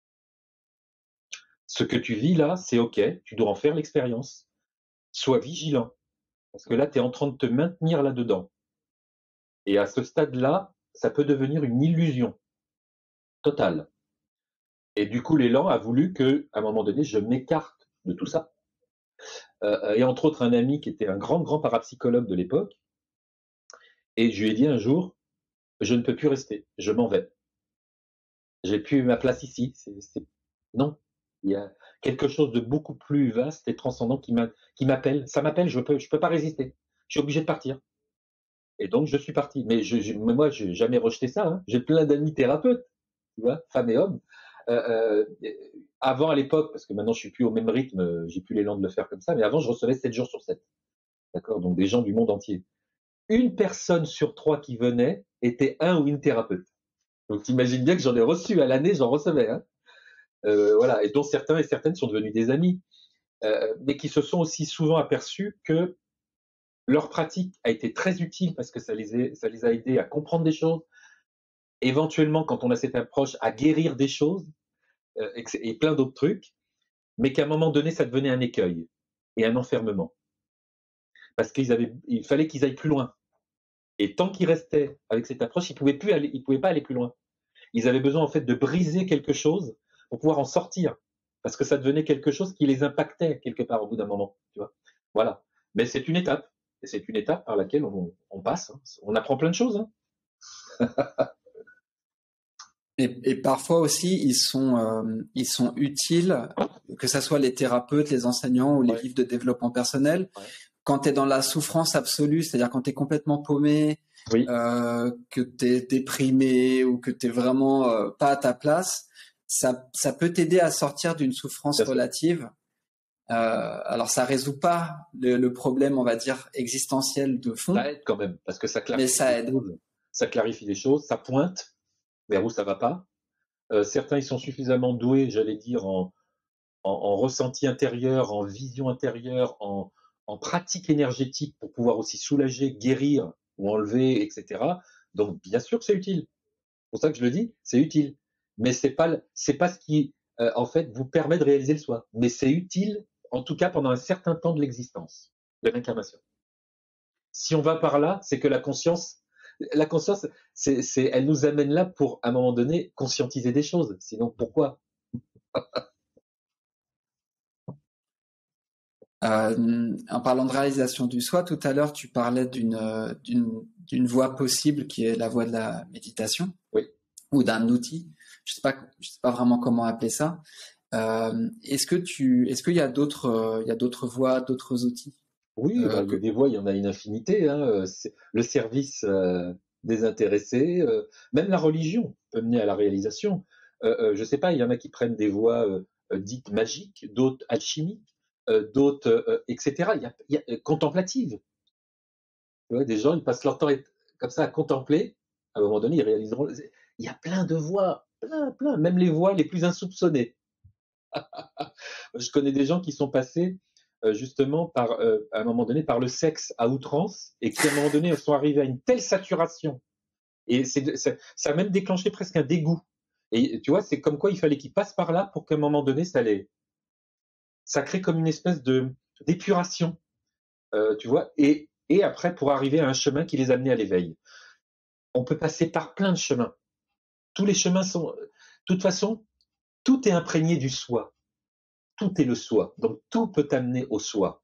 Ce que tu vis là, c'est ok, tu dois en faire l'expérience. Sois vigilant, parce que là, tu es en train de te maintenir là-dedans. Et à ce stade-là, ça peut devenir une illusion totale. Et du coup, l'élan a voulu que, à un moment donné, je m'écarte de tout ça. Euh, et entre autres, un ami qui était un grand, grand parapsychologue de l'époque, et je lui ai dit un jour, je ne peux plus rester, je m'en vais. J'ai plus ma place ici. C'est, c'est... Non, il y a quelque chose de beaucoup plus vaste et transcendant qui m'appelle. Ça m'appelle, je peux, je peux pas résister. Je suis obligé de partir. Et donc, je suis parti. Mais, je, je, mais moi, je n'ai jamais rejeté ça. Hein. J'ai plein d'amis thérapeutes, tu vois, femmes et hommes. Euh, euh, avant, à l'époque, parce que maintenant, je suis plus au même rythme, j'ai plus l'élan de le faire comme ça, mais avant, je recevais sept jours sur sept. D'accord? Donc, des gens du monde entier. Une personne sur trois qui venait était un ou une thérapeute. Donc, t'imagines bien que j'en ai reçu à l'année, j'en recevais. Hein. Euh, voilà, et dont certains et certaines sont devenus des amis, euh, mais qui se sont aussi souvent aperçus que leur pratique a été très utile parce que ça les, a, ça les a aidés à comprendre des choses, éventuellement, quand on a cette approche, à guérir des choses, euh, et, et plein d'autres trucs, mais qu'à un moment donné, ça devenait un écueil et un enfermement. Parce qu'il avaient, il fallait qu'ils aillent plus loin. Et tant qu'ils restaient avec cette approche, ils pouvaient plus aller, ils pouvaient pas aller plus loin. Ils avaient besoin en fait de briser quelque chose pour pouvoir en sortir, parce que ça devenait quelque chose qui les impactait quelque part au bout d'un moment, tu vois. Voilà. Mais c'est une étape, et c'est une étape par laquelle on, on passe. Hein. On apprend plein de choses. Hein. et, et parfois aussi, ils sont, euh, ils sont utiles, que ce soit les thérapeutes, les enseignants ou les ouais. livres de développement personnel. Ouais. Quand tu es dans la souffrance absolue, c'est-à-dire quand tu es complètement paumé, oui. euh, que tu es déprimé ou que tu es vraiment euh, pas à ta place, ça, ça peut t'aider à sortir d'une souffrance Bien relative. Euh, alors, ça résout pas le, le problème, on va dire, existentiel de fond. Ça aide quand même, parce que ça clarifie, mais ça aide. Choses, ça clarifie les choses, ça pointe vers où ça va pas. Euh, certains, ils sont suffisamment doués, j'allais dire, en, en, en ressenti intérieur, en vision intérieure, en, en pratique énergétique pour pouvoir aussi soulager, guérir ou enlever, et cetera. Donc, bien sûr que c'est utile. C'est pour ça que je le dis, c'est utile. mais c'est pas le- c'est pas ce qui euh, en fait vous permet de réaliser le soi. Mais c'est utile, en tout cas pendant un certain temps de l'existence, de l'incarnation. Si on va par là, c'est que la conscience, la conscience, c'est, c'est, elle nous amène là pour, à un moment donné, conscientiser des choses. Sinon, pourquoi? Euh, en parlant de réalisation du soi, tout à l'heure, tu parlais d'une euh, d'une d'une voie possible qui est la voie de la méditation Oui. ou d'un outil. Je sais pas, je sais pas vraiment comment appeler ça. Euh, est-ce que tu, est-ce qu'il y a d'autres, euh, il y a d'autres voies, d'autres outils Oui, bah, euh, il y a que... des voies, il y en a une infinité. Hein. euh, c'est- Le service euh, désintéressé, euh, même la religion peut mener à la réalisation. Euh, euh, je sais pas, il y en a qui prennent des voies euh, euh, dites magiques, d'autres alchimiques, euh, d'autres, euh, et cetera. Il y a, il y a, euh, contemplatives. Tu vois, des gens, ils passent leur temps à être comme ça à contempler. À un moment donné, ils réaliseront. Il y a plein de voies, plein, plein, même les voies les plus insoupçonnées. Je connais des gens qui sont passés euh, justement par, euh, à un moment donné, par le sexe à outrance et qui, à un moment donné, sont arrivés à une telle saturation. Et c'est, ça, ça a même déclenché presque un dégoût. Et tu vois, c'est comme quoi il fallait qu'ils passent par là pour qu'à un moment donné, ça les, ça crée comme une espèce de d'épuration, euh, tu vois. Et, et après, pour arriver à un chemin qui les amenait à l'éveil. On peut passer par plein de chemins. Tous les chemins sont, de toute façon, tout est imprégné du soi. Tout est le soi. Donc tout peut amener au soi.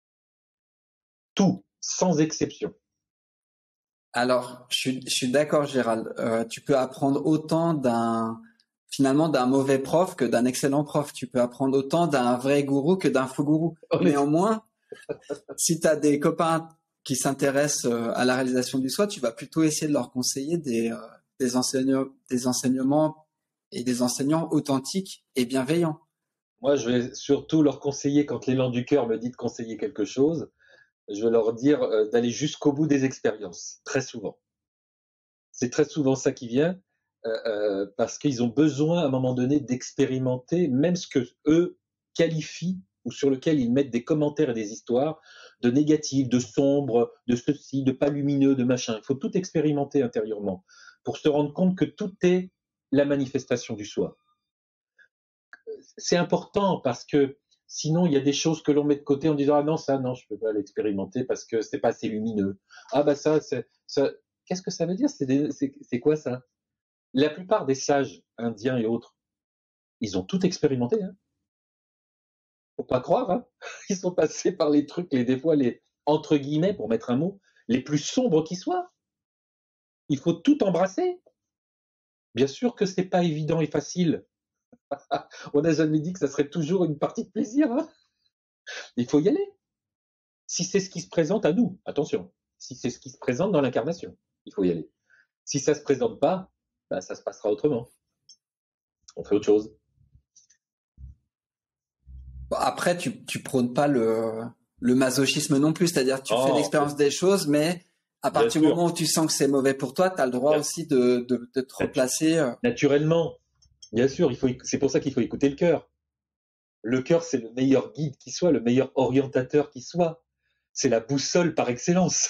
Tout, sans exception. Alors, je suis, je suis d'accord, Gérald. Euh, tu peux apprendre autant d'un, finalement, d'un mauvais prof que d'un excellent prof. Tu peux apprendre autant d'un vrai gourou que d'un faux gourou. On est... Néanmoins, si tu as des copains qui s'intéressent euh, à la réalisation du soi, tu vas plutôt essayer de leur conseiller des, euh, des, enseigne- des enseignements et des enseignants authentiques et bienveillants. Moi, je vais surtout leur conseiller, quand l'élan du cœur me dit de conseiller quelque chose, je vais leur dire euh, d'aller jusqu'au bout des expériences, très souvent. C'est très souvent ça qui vient, euh, euh, parce qu'ils ont besoin à un moment donné d'expérimenter même ce que eux qualifient ou sur lequel ils mettent des commentaires et des histoires de négatifs, de sombres, de ceci, de pas lumineux, de machin. Il faut tout expérimenter intérieurement pour se rendre compte que tout est la manifestation du soi. C'est important parce que sinon il y a des choses que l'on met de côté en disant ah non ça non je peux pas l'expérimenter parce que c'est pas assez lumineux. Ah bah ça c'est ça. Qu'est-ce que ça veut dire? C'est, des, c'est, c'est quoi ça? La plupart des sages indiens et autres, ils ont tout expérimenté. Hein. Faut pas croire. Hein. Ils sont passés par les trucs, les des fois les entre guillemets pour mettre un mot, les plus sombres qui soient. Il faut tout embrasser. Bien sûr que c'est pas évident et facile. On n'a jamais dit que ça serait toujours une partie de plaisir. Hein. Il faut y aller. Si c'est ce qui se présente à nous, attention. Si c'est ce qui se présente dans l'incarnation, il faut y aller. Si ça se présente pas, ben ça se passera autrement. On fait autre chose. Bon, après, tu, tu prônes pas le, le masochisme non plus, c'est-à-dire que tu fais Oh, l'expérience des choses, mais à bien partir du sûr. moment où tu sens que c'est mauvais pour toi, tu as le droit aussi de, de, de te replacer. euh. Naturellement, bien sûr, il faut, c'est pour ça qu'il faut écouter le cœur. Le cœur, c'est le meilleur guide qui soit, le meilleur orientateur qui soit. C'est la boussole par excellence.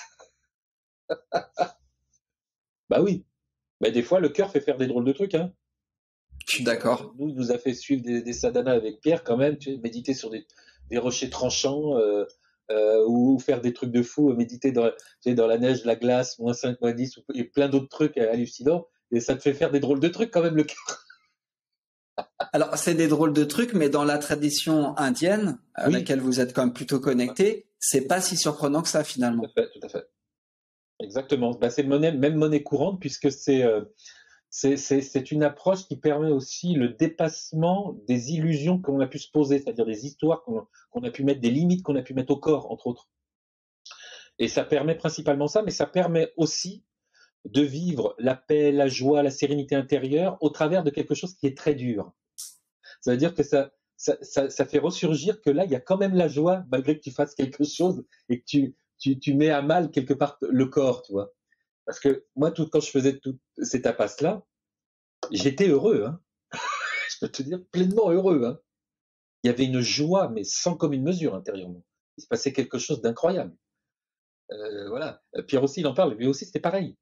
Bah oui. Mais des fois, le cœur fait faire des drôles de trucs. Hein. Je suis Euh, d'accord. nous, il nous a fait suivre des, des sadhanas avec Pierre quand même, tu sais, méditer sur des, des rochers tranchants euh, euh, ou faire des trucs de fou, méditer dans, tu sais, dans la neige, la glace, moins cinq, moins dix, et plein d'autres trucs hallucinants. Et ça te fait faire des drôles de trucs quand même, le cœur. Alors, c'est des drôles de trucs, mais dans la tradition indienne, à Oui, laquelle vous êtes quand même plutôt connecté, c'est pas si surprenant que ça tout à finalement. fait, tout à fait. Exactement. Bah, c'est monnaie, même monnaie courante, puisque c'est euh, c'est c'est- c'est une approche qui permet aussi le dépassement des illusions qu'on a pu se poser, c'est-à-dire des histoires qu'on qu'on a pu mettre, des limites qu'on a pu mettre au corps, entre autres. Et ça permet principalement ça, mais ça permet aussi de vivre la paix, la joie, la sérénité intérieure au travers de quelque chose qui est très dur. Ça veut dire que ça, ça, ça, ça fait ressurgir que là, il y a quand même la joie, malgré que tu fasses quelque chose et que tu, tu, tu mets à mal quelque part le corps, tu vois. Parce que moi, tout, quand je faisais toutes ces tapas-là, j'étais heureux, hein. Je peux te dire pleinement heureux. Hein. Il y avait une joie, mais sans commune mesure intérieurement. Il se passait quelque chose d'incroyable. Euh, voilà. Pierre aussi, il en parle. Lui aussi, c'était pareil.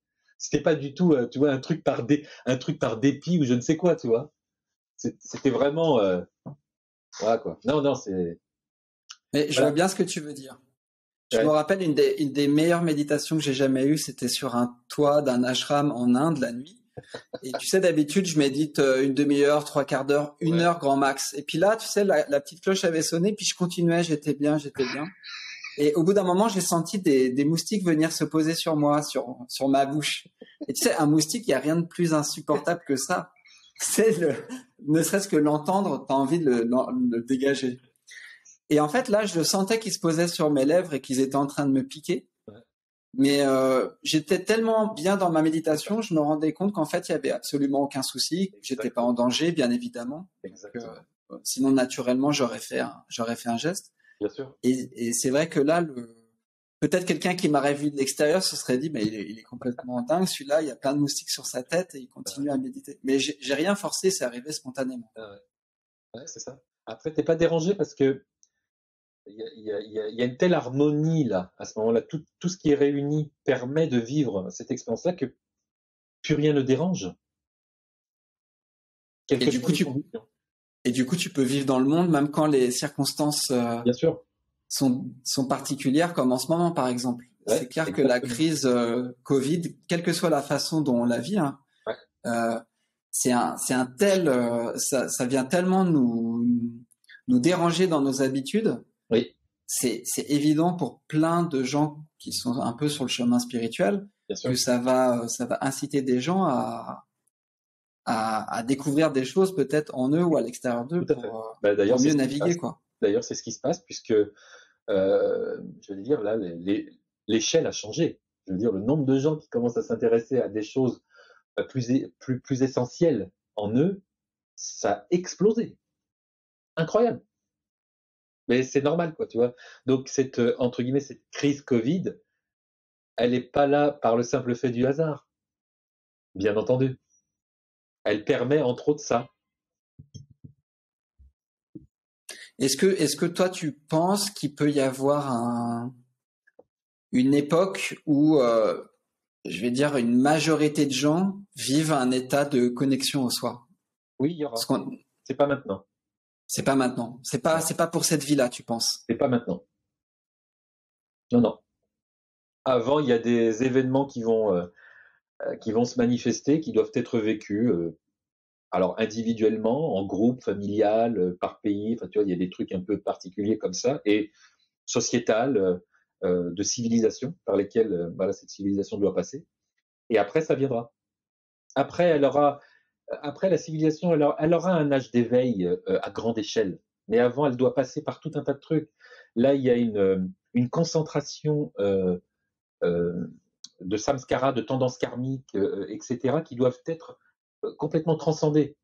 c'était pas du tout, euh, tu vois, un truc par dé, un truc par dépit ou je ne sais quoi, tu vois. C'était vraiment, euh, voilà quoi. Non, non, c'est. Mais je Voilà. vois bien ce que tu veux dire. Je Ouais. me rappelle une des, une des meilleures méditations que j'ai jamais eues, c'était sur un toit d'un ashram en Inde la nuit. Et tu sais, d'habitude, je médite euh, une demi-heure, trois quarts d'heure, une Ouais. heure grand max. Et puis là, tu sais, la, la petite cloche avait sonné, puis je continuais, j'étais bien, j'étais bien. Et au bout d'un moment, j'ai senti des, des moustiques venir se poser sur moi, sur, sur ma bouche. Et tu sais, un moustique, il n'y a rien de plus insupportable que ça. C'est le, ne serait-ce que l'entendre, t'as envie de le, le, le dégager. Et en fait, là, je sentais qu'ils se posaient sur mes lèvres et qu'ils étaient en train de me piquer. Ouais. Mais euh, j'étais tellement bien dans ma méditation, je me rendais compte qu'en fait, il y avait absolument aucun souci, que j'étais pas en danger, bien évidemment. Exactement. Que, euh, sinon, naturellement, j'aurais fait un, j'aurais fait un geste. Bien sûr. Et, et c'est vrai que là, le, peut-être quelqu'un qui m'aurait vu de l'extérieur se serait dit, mais il est, il est complètement dingue, celui-là, il y a plein de moustiques sur sa tête et il continue ouais. à méditer. Mais j'ai, j'ai rien forcé, c'est arrivé spontanément. Ah ouais, ouais c'est ça. Après, t'es pas dérangé parce que il y a, y, a, y, a, y a une telle harmonie là, à ce moment-là, tout, tout ce qui est réuni permet de vivre cette expérience-là que plus rien ne dérange. Et du, coup, tu, et du coup, tu peux vivre dans le monde même quand les circonstances euh, Bien sûr. Sont, sont particulières, comme en ce moment, par exemple. Ouais, c'est clair exactement. que la crise euh, Covid, quelle que soit la façon dont on la vit, hein, ouais. euh, c'est un, c'est un tel, euh, ça, ça vient tellement nous, nous déranger dans nos habitudes. Oui. C'est, c'est évident pour plein de gens qui sont un peu sur le chemin spirituel que ça va, ça va inciter des gens à, à, à découvrir des choses peut-être en eux ou à l'extérieur d'eux pour, euh, bah, d'ailleurs, pour mieux naviguer, quoi. D'ailleurs, c'est ce qui se passe puisque, euh, je veux dire, là, les, les, l'échelle a changé. Je veux dire, le nombre de gens qui commencent à s'intéresser à des choses plus, plus, plus essentielles en eux, ça a explosé. Incroyable. Mais c'est normal, quoi, tu vois. Donc, cette, entre guillemets, cette crise Covid, elle n'est pas là par le simple fait du hasard. Bien entendu. Elle permet, entre autres, ça. Est-ce que, est-ce que toi, tu penses qu'il peut y avoir un, une époque où, euh, je vais dire, une majorité de gens vivent un état de connexion au soi? Oui, il y aura. C'est pas maintenant. C'est pas maintenant. C'est pas, c'est pas pour cette vie-là, tu penses? C'est pas maintenant. Non, non. Avant, il y a des événements qui vont, euh, qui vont se manifester, qui doivent être vécus. Euh, alors individuellement, en groupe, familial, euh, par pays. Enfin, tu vois, il y a des trucs un peu particuliers comme ça, et sociétal, euh, de civilisation par lesquelles, euh, voilà, cette civilisation doit passer. Et après, ça viendra. Après, elle aura, après la civilisation, elle aura, elle aura un âge d'éveil euh, à grande échelle. Mais avant, elle doit passer par tout un tas de trucs. Là, il y a une, une concentration euh, euh, de samskara, de tendances karmiques, euh, et cetera, qui doivent être euh, complètement transcendées.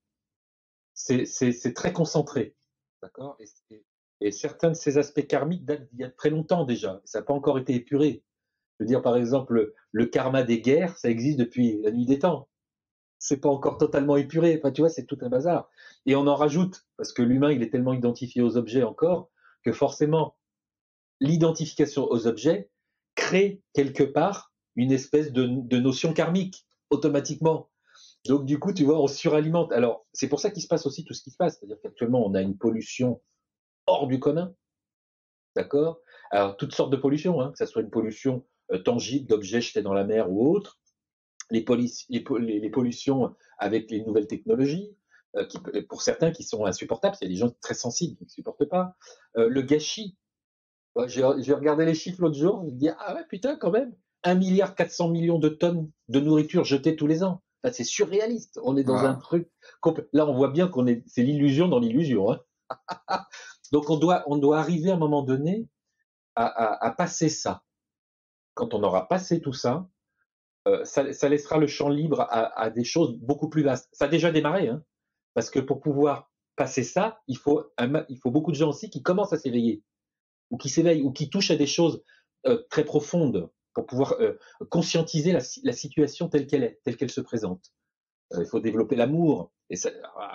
C'est, c'est, c'est très concentré, d'accord, et, et, et certains de ces aspects karmiques datent d'il y a très longtemps déjà. Ça n'a pas encore été épuré. Je veux dire, par exemple, le, le karma des guerres, ça existe depuis la nuit des temps. C'est pas encore totalement épuré. Enfin, tu vois, c'est tout un bazar. Et on en rajoute, parce que l'humain, il est tellement identifié aux objets encore, que forcément, l'identification aux objets crée quelque part une espèce de, de notion karmique, automatiquement. Donc, du coup, tu vois, on suralimente. Alors, c'est pour ça qu'il se passe aussi tout ce qui se passe. C'est-à-dire qu'actuellement, on a une pollution hors du commun. D'accord? Alors, toutes sortes de pollutions, hein, que ce soit une pollution euh, tangible d'objets jetés dans la mer ou autre, les, les, les pollutions avec les nouvelles technologies, euh, qui, pour certains qui sont insupportables, il y a des gens très sensibles qui ne supportent pas. Euh, le gâchis. J'ai regardé les chiffres l'autre jour, je me dis, ah ouais, putain, quand même, un milliard quatre cents millions de tonnes de nourriture jetées tous les ans. Enfin, c'est surréaliste. On est dans ah. un truc. Là, on voit bien qu'on est. C'est l'illusion dans l'illusion. Hein. Donc, on doit, on doit arriver à un moment donné à, à, à passer ça. Quand on aura passé tout ça, euh, ça, ça laissera le champ libre à, à des choses beaucoup plus vastes. Ça a déjà démarré, hein, parce que pour pouvoir passer ça, il faut, un, il faut beaucoup de gens aussi qui commencent à s'éveiller, ou qui s'éveillent, ou qui touchent à des choses euh, très profondes, pour pouvoir euh, conscientiser la, la situation telle qu'elle est, telle qu'elle se présente. Euh, il faut développer l'amour, et ça,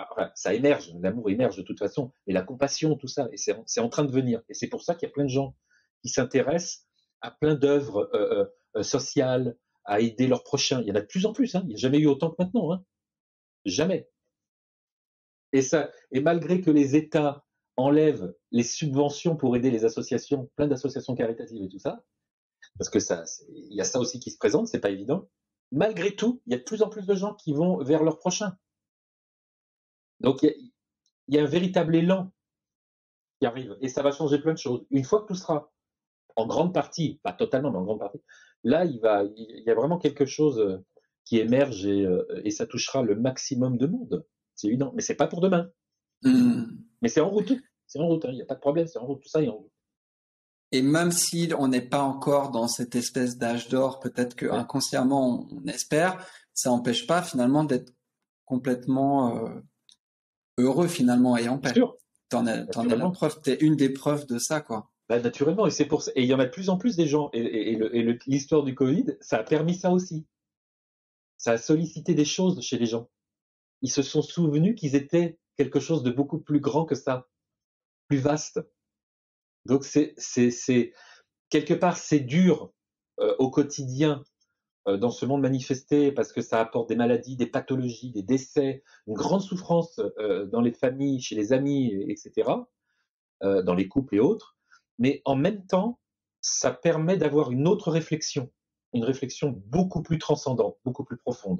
ça émerge, l'amour émerge de toute façon, et la compassion, tout ça, et c'est, c'est en train de venir. Et c'est pour ça qu'il y a plein de gens qui s'intéressent à plein d'œuvres euh, euh, sociales, à aider leurs prochains. Il y en a de plus en plus, hein. Il n'y a jamais eu autant que maintenant, hein. Jamais. Et ça, et malgré que les États enlèvent les subventions pour aider les associations, plein d'associations caritatives et tout ça, parce que ça, il y a ça aussi qui se présente, c'est pas évident. Malgré tout, il y a de plus en plus de gens qui vont vers leurs prochains. Donc il y a, il y a un véritable élan qui arrive, et ça va changer plein de choses. Une fois que tout sera en grande partie, pas totalement, mais en grande partie, là, il va, il y a vraiment quelque chose qui émerge et, et ça touchera le maximum de monde. C'est évident, mais c'est pas pour demain. Mmh. Mais c'est en route, c'est en route. Il hein. n'y a pas de problème, c'est en route. Tout ça est en route. Et même si on n'est pas encore dans cette espèce d'âge d'or, peut-être que ouais. inconsciemment on espère, ça n'empêche pas finalement d'être complètement euh, heureux finalement et en paix. T'en es, t'en es la preuve, t'es une des preuves de ça, quoi. Bah, naturellement, et c'est pour ça. Et il y en a de plus en plus des gens. Et, et, et, le, et le, l'histoire du Covid, ça a permis ça aussi. Ça a sollicité des choses chez les gens. Ils se sont souvenus qu'ils étaient quelque chose de beaucoup plus grand que ça, plus vaste. Donc c'est, c'est, c'est quelque part c'est dur euh, au quotidien euh, dans ce monde manifesté parce que ça apporte des maladies, des pathologies, des décès, une grande souffrance euh, dans les familles, chez les amis, et cetera, euh, dans les couples et autres. Mais en même temps, ça permet d'avoir une autre réflexion, une réflexion beaucoup plus transcendante, beaucoup plus profonde.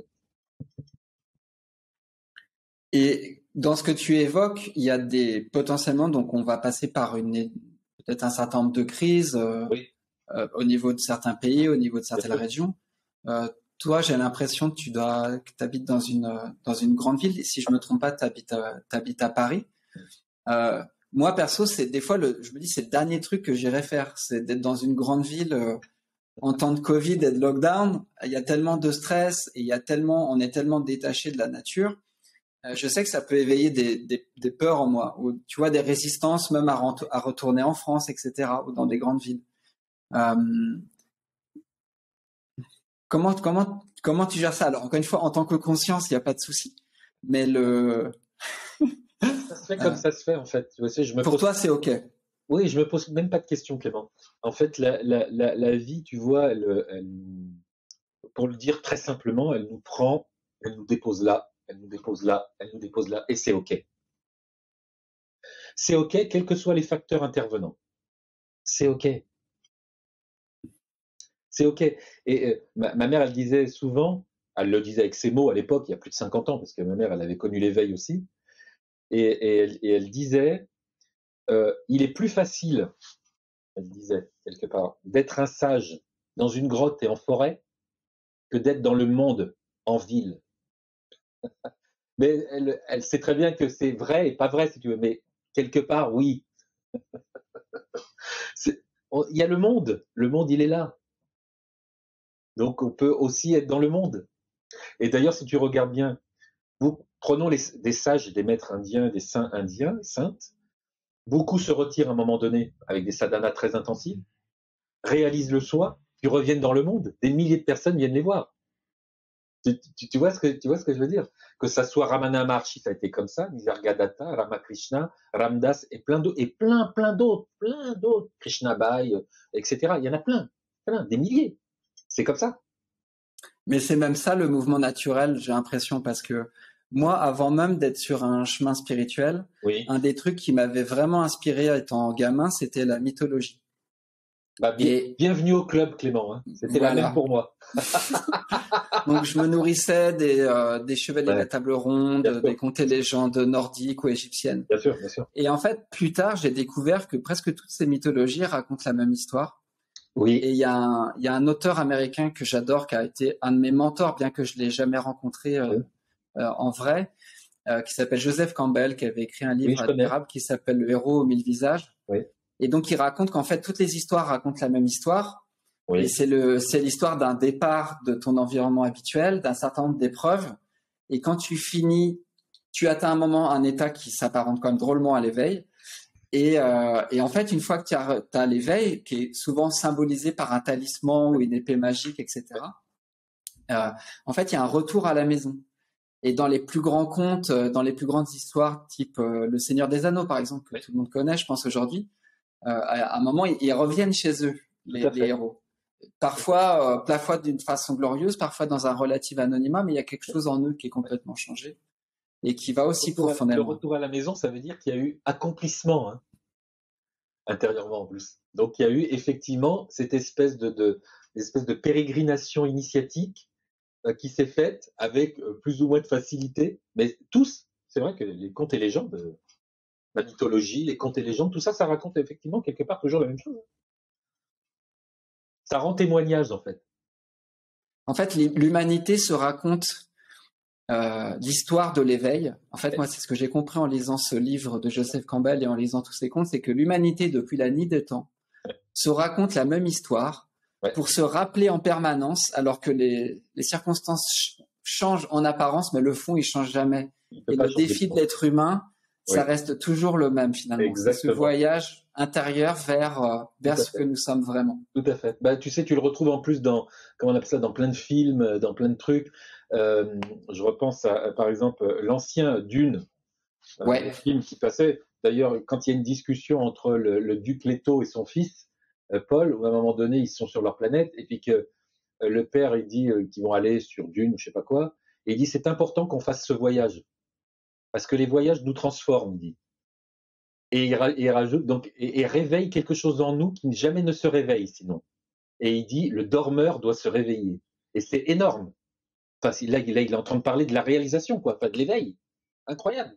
Et dans ce que tu évoques, il y a des potentiellement, donc on va passer par une peut-être un certain nombre de crises euh, oui. euh, au niveau de certains pays, au niveau de certaines Bien régions. Euh, toi, j'ai l'impression que tu dois, que t'habites dans une dans une grande ville. Si je me trompe pas, t'habites à, t'habites à Paris. Euh, moi, perso, c'est des fois le, je me dis, c'est le dernier truc que j'irais faire, c'est d'être dans une grande ville euh, en temps de Covid et de lockdown. Il y a tellement de stress et il y a tellement, on est tellement détaché de la nature. Je sais que ça peut éveiller des, des, des peurs en moi, ou tu vois des résistances même à, rent- à retourner en France, et cetera, ou dans des grandes villes. Euh, comment comment comment tu gères ça? Alors encore une fois, en tant que conscience, il n'y a pas de souci, mais le ça se fait comme euh, ça se fait en fait. Tu sais, je me pour pose... toi, c'est ok. Oui, je me pose même pas de questions, Clément. En fait, la, la, la, la vie, tu vois, elle, elle, pour le dire très simplement, elle nous prend, elle nous dépose là. Elle nous dépose là, elle nous dépose là, et c'est OK. C'est OK, quels que soient les facteurs intervenants. C'est OK. C'est OK. Et euh, ma, ma mère, elle disait souvent, elle le disait avec ses mots à l'époque, il y a plus de cinquante ans, parce que ma mère, elle avait connu l'éveil aussi, et, et, elle, et elle disait, euh, il est plus facile, elle disait quelque part, d'être un sage dans une grotte et en forêt que d'être dans le monde en ville. Mais elle, elle sait très bien que c'est vrai et pas vrai, si tu veux. Mais quelque part, oui. C'est, on, il y a le monde. Le monde, il est là. Donc, on peut aussi être dans le monde. Et d'ailleurs, si tu regardes bien, nous prenons les, des sages, des maîtres indiens, des saints indiens, saintes. Beaucoup se retirent à un moment donné avec des sadhanas très intensifs, réalisent le soi, puis reviennent dans le monde. Des milliers de personnes viennent les voir. Tu, tu, tu, vois ce que, tu vois ce que je veux dire? Que ça soit Ramana Maharshi, ça a été comme ça, Nisargadatta, Ramakrishna, Ramdas et plein d'autres, et plein, plein d'autres, plein d'autres, Krishna Bhai, et cetera. Il y en a plein, plein, des milliers. C'est comme ça. Mais c'est même ça le mouvement naturel, j'ai l'impression, parce que moi, avant même d'être sur un chemin spirituel, oui. un des trucs qui m'avait vraiment inspiré étant gamin, c'était la mythologie. Bah, bien, et, bienvenue au club, Clément. Hein. C'était voilà. la même pour moi. Donc, je me nourrissais des, euh, des chevaliers ouais. de la table ronde, bien des contes et légendes nordiques ou égyptiennes. Bien sûr, bien sûr. Et en fait, plus tard, j'ai découvert que presque toutes ces mythologies racontent la même histoire. Oui. Et il y a un, il y a un auteur américain que j'adore, qui a été un de mes mentors, bien que je l'ai jamais rencontré euh, oui. euh, en vrai, euh, qui s'appelle Joseph Campbell, qui avait écrit un livre oui, admirable qui s'appelle Le héros aux mille visages. Oui. Et donc, il raconte qu'en fait, toutes les histoires racontent la même histoire. Oui. Et c'est le, c'est l'histoire d'un départ de ton environnement habituel, d'un certain nombre d'épreuves. Et quand tu finis, tu atteins un moment, un état qui s'apparente quand même drôlement à l'éveil. Et, euh, et en fait, une fois que tu as, as l'éveil, qui est souvent symbolisé par un talisman ou une épée magique, et cetera, euh, en fait, il y a un retour à la maison. Et dans les plus grands contes, dans les plus grandes histoires, type euh, Le Seigneur des Anneaux, par exemple, que tout le monde connaît, je pense aujourd'hui, euh, à un moment, ils, ils reviennent chez eux, les, les héros. parfois, euh, parfois d'une façon glorieuse, parfois dans un relatif anonymat, mais il y a quelque chose en eux qui est complètement changé et qui va aussi Le retour à, le profondément. retour à la maison, ça veut dire qu'il y a eu accomplissement, hein, intérieurement en plus. Donc il y a eu effectivement cette espèce de, de, espèce de pérégrination initiatique euh, qui s'est faite avec euh, plus ou moins de facilité, mais tous, c'est vrai que les contes et légendes, euh, la mythologie, les contes et légendes, tout ça, ça raconte effectivement quelque part toujours la même chose. Ça rend témoignage en fait. En fait, l'humanité se raconte euh, l'histoire de l'éveil. En fait, moi, c'est ce que j'ai compris en lisant ce livre de Joseph Campbell et en lisant tous ces contes, c'est que l'humanité, depuis la nuit des temps, se raconte la même histoire Ouais. pour se rappeler en permanence, alors que les, les circonstances ch changent en apparence, mais le fond, il change jamais. Et le défi de l'être humain, ça oui. reste toujours le même finalement. C'est ce voyage intérieur vers, euh, vers ce que nous sommes vraiment. Tout à fait. Bah, tu sais, tu le retrouves en plus dans, comment on appelle ça, dans plein de films, dans plein de trucs. Euh, je repense à, à, par exemple, l'ancien Dune, ouais. un film qui passait. D'ailleurs, quand il y a une discussion entre le, le duc Leto et son fils, euh, Paul, où à un moment donné, ils sont sur leur planète, et puis que euh, le père, il dit euh, qu'ils vont aller sur Dune, ou je sais pas quoi, et il dit c'est important qu'on fasse ce voyage, parce que les voyages nous transforment, il dit. Et il, il rajoute donc et, et réveille quelque chose en nous qui jamais ne se réveille sinon. Et il dit le dormeur doit se réveiller. Et c'est énorme. Enfin, là, là, il est en train de parler de la réalisation, quoi, pas de l'éveil. Incroyable.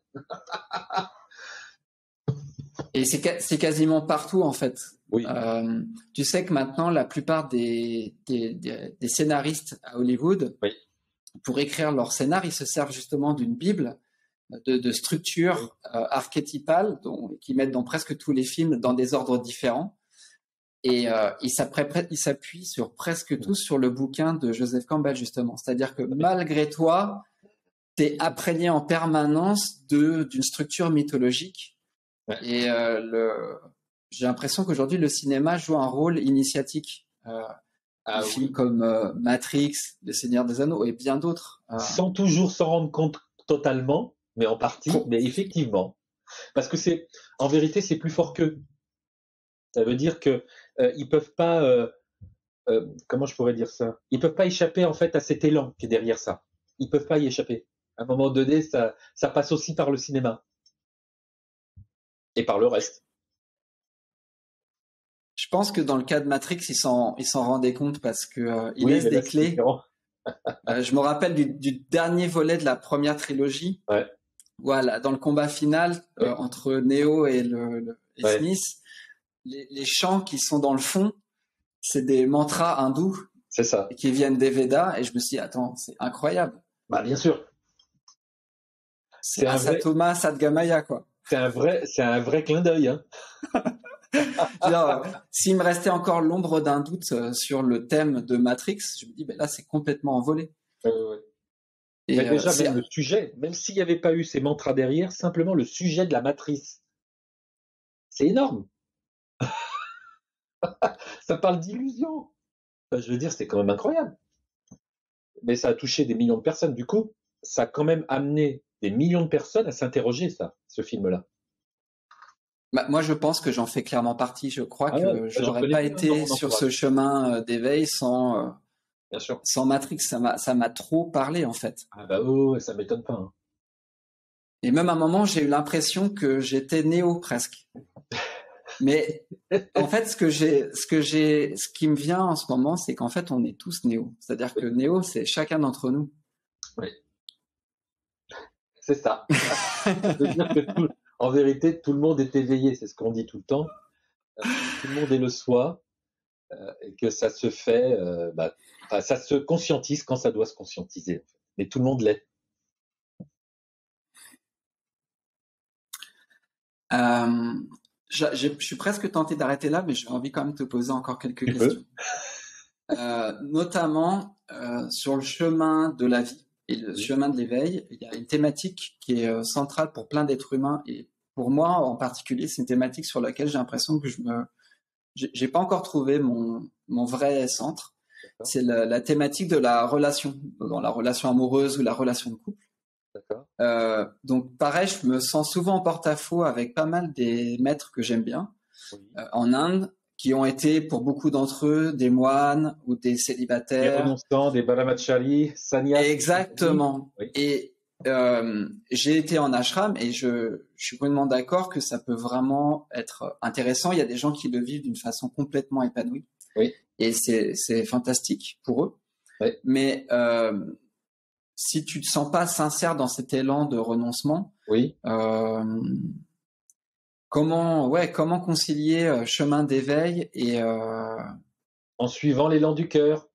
Et c'est quasiment partout en fait. Oui. Euh, tu sais que maintenant la plupart des, des, des, des scénaristes à Hollywood, oui. pour écrire leur scénar, ils se servent justement d'une bible. De, de structures euh, archétypales dont, qui mettent dans presque tous les films dans des ordres différents. Et euh, ils s'appuient sur presque tous sur le bouquin de Joseph Campbell, justement. C'est-à-dire que malgré toi, tu es imprégné en permanence d'une structure mythologique. Ouais. Et euh, le, j'ai l'impression qu'aujourd'hui, le cinéma joue un rôle initiatique. Euh, ah, des oui. films comme euh, Matrix, Le Seigneur des Anneaux et bien d'autres. Euh... Sans toujours s'en rendre compte totalement, mais en partie, oh. mais effectivement. Parce que c'est, en vérité, c'est plus fort qu'eux. Ça veut dire que euh, ils peuvent pas, euh, euh, comment je pourrais dire ça, ils peuvent pas échapper en fait à cet élan qui est derrière ça. Ils peuvent pas y échapper. À un moment donné, ça, ça passe aussi par le cinéma et par le reste. Je pense que dans le cas de Matrix, ils s'en ils s'en rendaient compte parce que euh, ils oui, laissent des clés. euh, je me rappelle du, du dernier volet de la première trilogie. Ouais. Voilà, dans le combat final ouais. euh, entre Neo et, le, le et ouais. Smith, les, les chants qui sont dans le fond, c'est des mantras hindous. C'est ça. Qui viennent des Védas. Et je me suis dit, attends, c'est incroyable. Bah bien sûr. C'est Asatoma vrai... Sadgamaya, quoi. C'est un vrai, c'est un vrai clin d'œil, hein. euh, S'il me restait encore l'ombre d'un doute euh, sur le thème de Matrix, je me dis, ben là, c'est complètement envolé. Euh, ouais. Et mais déjà, euh, même le sujet, même s'il n'y avait pas eu ces mantras derrière, simplement le sujet de la matrice, c'est énorme. Ça parle d'illusion. Enfin, je veux dire, c'est quand même incroyable. Mais ça a touché des millions de personnes. Du coup, ça a quand même amené des millions de personnes à s'interroger, ça, ce film-là. Bah, moi, je pense que j'en fais clairement partie. Je crois ah que ouais, je n'aurais pas été sur ce chemin d'éveil sans, euh, Bien sûr. sans Matrix. Ça m'a, ça m'a trop parlé, en fait. Ah bah oh, ça m'étonne pas. Hein. Et même à un moment, j'ai eu l'impression que j'étais Néo presque. Mais en fait, ce que j'ai, ce que j'ai, ce qui me vient en ce moment, c'est qu'en fait, on est tous Néo. C'est-à-dire que Néo, c'est chacun d'entre nous. Oui. C'est ça. C'est-à-dire que tout, en vérité, tout le monde est éveillé. C'est ce qu'on dit tout le temps. Euh, tout le monde est le soi. Euh, et que ça se fait, euh, bah, enfin, ça se conscientise quand ça doit se conscientiser. Mais tout le monde l'est. Euh, je, je, je suis presque tenté d'arrêter là, mais j'ai envie quand même de te poser encore quelques tu questions. euh, notamment euh, sur le chemin de la vie et le oui. chemin de l'éveil. Il y a une thématique qui est euh, centrale pour plein d'êtres humains et pour moi en particulier, c'est une thématique sur laquelle j'ai l'impression que je me j'ai pas encore trouvé mon, mon vrai centre. C'est la, la thématique de la relation, dans la relation amoureuse ou la relation de couple. Euh, donc pareil, je me sens souvent en porte-à-faux avec pas mal des maîtres que j'aime bien oui. euh, en Inde, qui ont été pour beaucoup d'entre eux des moines ou des Des célibataires. renonçants, des Brahmachari, sannyas. Exactement. Oui. Et euh, j'ai été en ashram et je, je suis complètement d'accord que ça peut vraiment être intéressant. Il y a des gens qui le vivent d'une façon complètement épanouie. Oui. Et c'est, c'est fantastique pour eux. Oui. Mais euh, si tu te sens pas sincère dans cet élan de renoncement, Oui. euh, comment, ouais, comment concilier euh, chemin d'éveil et euh... en suivant l'élan du cœur.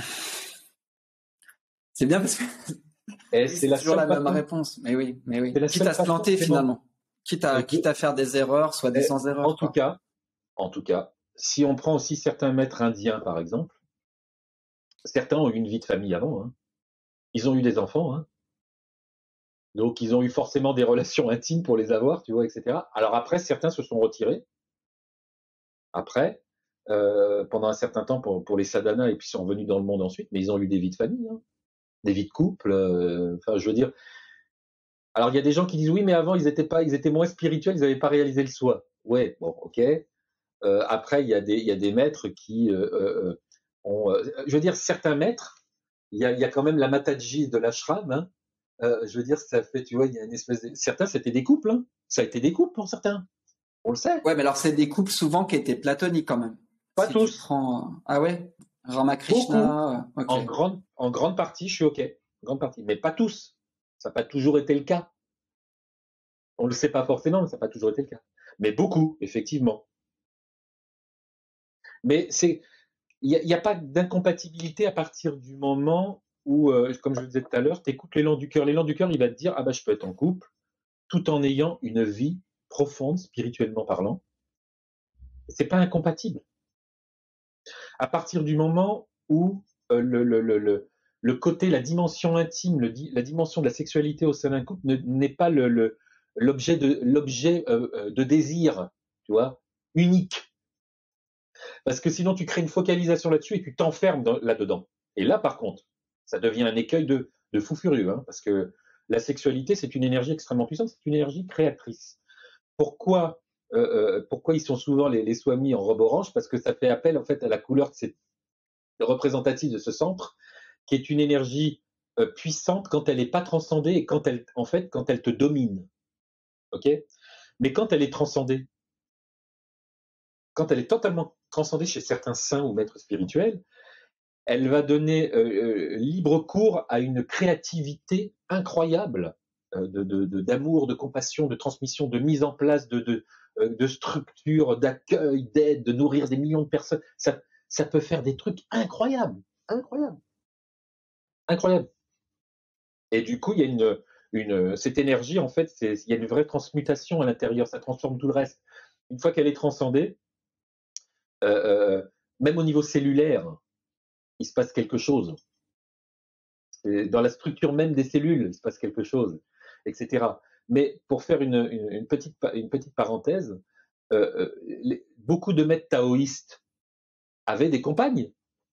C'est bien parce que Et oui, c'est c'est la toujours seule la même façon. réponse. Mais oui, mais oui. C'est la Quitte seule à se façon, planter Clément. finalement. Quitte à, Et je- quitte à faire des erreurs, soit des Et sans erreurs. En tout quoi. cas, en tout cas, si on prend aussi certains maîtres indiens, par exemple, certains ont eu une vie de famille avant. Hein. Ils ont eu des enfants. Hein. Donc, ils ont eu forcément des relations intimes pour les avoir, tu vois, et cetera. Alors après, certains se sont retirés. Après, euh, pendant un certain temps pour, pour les sadhanas, et puis sont revenus dans le monde ensuite, mais ils ont eu des vies de famille, hein, des vies de couple. euh, Enfin, je veux dire. Alors, il y a des gens qui disent oui, mais avant, ils étaient pas, ils étaient moins spirituels, ils n'avaient pas réalisé le soi. Ouais, bon, ok. Euh, après, il y a des, il y a des maîtres qui euh, euh, ont, euh, je veux dire, certains maîtres, il y a, il y a quand même la Mataji de l'ashram. Hein. Euh, je veux dire, ça fait, tu vois, il y a une espèce de... Certains, c'était des couples. Hein. Ça a été des couples pour certains. On le sait. Ouais, mais alors c'est des couples souvent qui étaient platoniques quand même. Pas Si tu tous. prends, ah ouais, Beaucoup. Ramakrishna, euh, ok. En grande, en grande partie, je suis OK. Grande partie. Mais pas tous. Ça n'a pas toujours été le cas. On ne le sait pas forcément, mais ça n'a pas toujours été le cas. Mais beaucoup, effectivement. Mais c'est, il n'y a, y a pas d'incompatibilité à partir du moment où, euh, comme je le disais tout à l'heure, tu écoutes l'élan du cœur. L'élan du cœur, il va te dire, ah bah, je peux être en couple, tout en ayant une vie profonde, spirituellement parlant. C'est pas incompatible. À partir du moment où euh, le, le, le, le, le côté, la dimension intime, le, la dimension de la sexualité au sein d'un couple ne, n'est pas le, le, l'objet de, l'objet euh, de désir, tu vois, unique. Parce que sinon, tu crées une focalisation là-dessus et tu t'enfermes dans, là-dedans. Et là, par contre, ça devient un écueil de, de fou furieux, hein, parce que la sexualité, c'est une énergie extrêmement puissante, c'est une énergie créatrice. Pourquoi, euh, euh, pourquoi ils sont souvent les, les swamis en robe orange? Parce que ça fait appel en fait à la couleur de cette représentative de ce centre, qui est une énergie euh, puissante quand elle n'est pas transcendée et quand elle, en fait, quand elle te domine. Ok? Mais quand elle est transcendée, quand elle est totalement transcendée chez certains saints ou maîtres spirituels, elle va donner euh, euh, libre cours à une créativité incroyable euh, de, de, de, d'amour, de compassion, de transmission, de mise en place de, de, euh, de structures, d'accueil, d'aide, de nourrir des millions de personnes. Ça, ça peut faire des trucs incroyables, incroyables, incroyables. Et du coup, il y a une, une cette énergie, en fait, c'est, il y a une vraie transmutation à l'intérieur, ça transforme tout le reste. Une fois qu'elle est transcendée, euh, euh, même au niveau cellulaire, il se passe quelque chose. Et dans la structure même des cellules, il se passe quelque chose, et cetera. Mais pour faire une, une, une, petite, une petite parenthèse, euh, les, beaucoup de maîtres taoïstes avaient des compagnes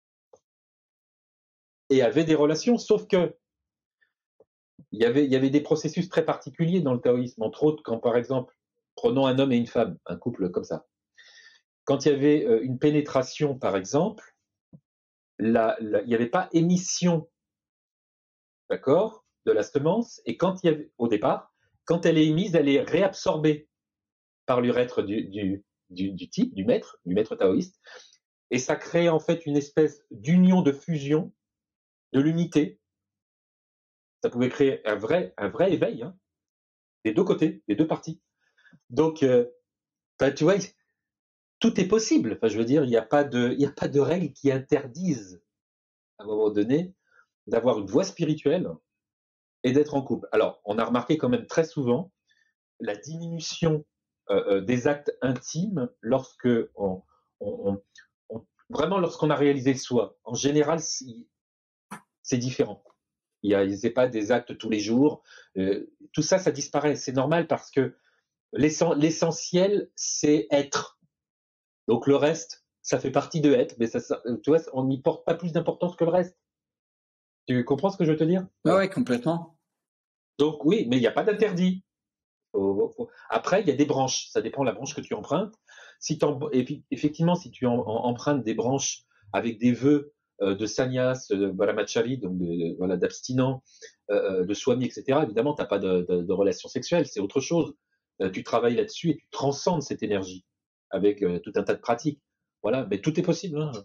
et avaient des relations, sauf que il y avait, il y avait des processus très particuliers dans le taoïsme, entre autres quand, par exemple, prenons un homme et une femme, un couple comme ça. Quand il y avait euh, une pénétration, par exemple, la, la, il n'y avait pas émission, d'accord, de la semence, et quand il y avait, au départ, quand elle est émise, elle est réabsorbée par l'urètre du, du, du, du type, du maître, du maître taoïste, et ça crée en fait une espèce d'union de fusion de l'unité. Ça pouvait créer un vrai, un vrai éveil, hein, des deux côtés, des deux parties. Donc, euh, bah, tu vois, tout est possible. Enfin, je veux dire, il n'y a pas de, il n'y a pas de règles qui interdisent, à un moment donné, d'avoir une voie spirituelle et d'être en couple. Alors, on a remarqué quand même très souvent la diminution euh, des actes intimes lorsque on, on, on, vraiment lorsqu'on a réalisé le soi. En général, c'est différent. Il y a, c'est pas des actes tous les jours. Euh, tout ça, ça disparaît. C'est normal parce que l'essentiel, c'est être. Donc le reste, ça fait partie de être, mais ça, ça, tu vois, on n'y porte pas plus d'importance que le reste. Tu comprends ce que je veux te dire? Voilà. Ouais, complètement. Donc oui, mais il n'y a pas d'interdit. Après, il y a des branches. Ça dépend de la branche que tu empruntes. si effectivement, si tu en, en, empruntes des branches avec des vœux euh, de sannyas, de brahmachari, donc de, de, voilà, d'abstinent, euh, de swami, et cetera, évidemment, tu n'as pas de, de, de relation sexuelle, c'est autre chose. Euh, tu travailles là-dessus et tu transcendes cette énergie avec euh, tout un tas de pratiques. Voilà, mais tout est possible. Hein.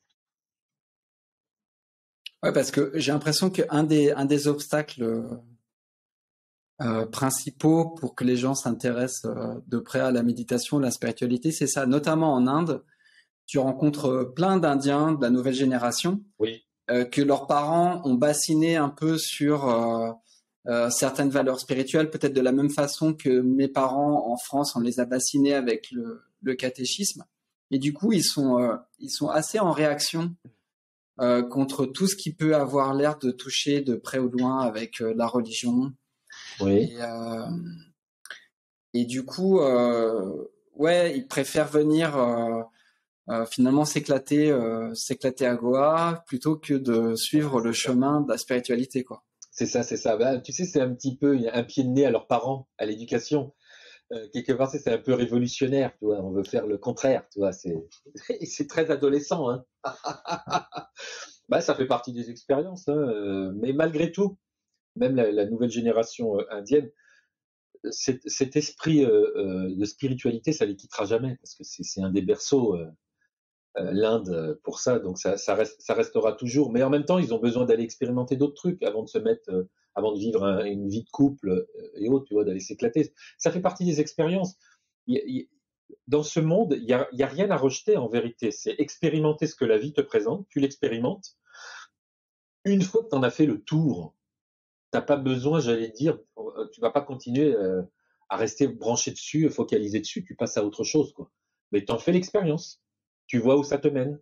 Ouais, parce que j'ai l'impression qu'un des, un des obstacles euh, principaux pour que les gens s'intéressent euh, de près à la méditation, la spiritualité, c'est ça. Notamment en Inde, tu rencontres plein d'Indiens de la nouvelle génération oui. euh, que leurs parents ont bassiné un peu sur euh, euh, certaines valeurs spirituelles, peut-être de la même façon que mes parents en France, on les a bassinés avec le, le catéchisme. Et du coup, ils sont, euh, ils sont assez en réaction euh, contre tout ce qui peut avoir l'air de toucher de près ou de loin avec euh, la religion. Oui. Et, euh, et du coup, euh, ouais, ils préfèrent venir euh, euh, finalement s'éclater, euh, s'éclater à Goa plutôt que de suivre le chemin de la spiritualité, quoi. C'est ça, c'est ça. Ben, tu sais, c'est un petit peu un pied de nez à leurs parents, à l'éducation. Euh, quelque part, c'est un peu révolutionnaire, tu vois. On veut faire le contraire, tu vois. C'est, c'est très adolescent, hein. Bah, ça fait partie des expériences, hein. Euh, mais malgré tout, même la, la nouvelle génération euh, indienne, cet, cet esprit euh, euh, de spiritualité, ça les quittera jamais, parce que c'est, c'est un des berceaux, euh, euh, l'Inde, pour ça, donc ça, ça, reste, ça restera toujours. Mais en même temps, ils ont besoin d'aller expérimenter d'autres trucs avant de se mettre, euh, avant de vivre un, une vie de couple euh, et autres, tu vois, d'aller s'éclater. Ça fait partie des expériences. Il, il, dans ce monde, il n'y a, a rien à rejeter en vérité. C'est expérimenter ce que la vie te présente, tu l'expérimentes. Une fois que tu en as fait le tour, t'as pas besoin, j'allais dire, tu vas pas continuer euh, à rester branché dessus, focalisé dessus, tu passes à autre chose, quoi. Mais t'en fais l'expérience. Tu vois où ça te mène.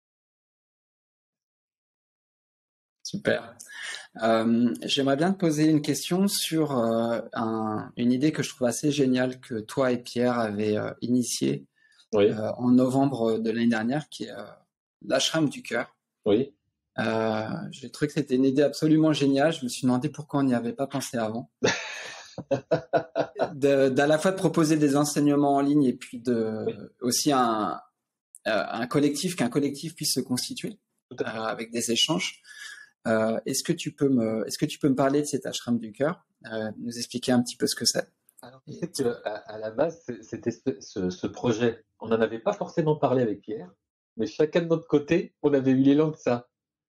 Super. Euh, j'aimerais bien te poser une question sur euh, un, une idée que je trouve assez géniale que toi et Pierre avez euh, initiée Oui. euh, en novembre de l'année dernière, qui est euh, l'ashram du cœur. Oui. Euh, j'ai trouvé que c'était une idée absolument géniale. Je me suis demandé pourquoi on n'y avait pas pensé avant. de, d'à la fois de proposer des enseignements en ligne et puis de Oui. aussi un, un collectif, qu'un collectif puisse se constituer euh, avec des échanges. Euh, est-ce que tu peux me, est-ce que tu peux me parler de cet ashram du cœur, euh, nous expliquer un petit peu ce que c'est? Alors, tu sais que à, à la base, c'était ce, ce projet. On n'en avait pas forcément parlé avec Pierre, mais chacun de notre côté, on avait eu l'élan de ça.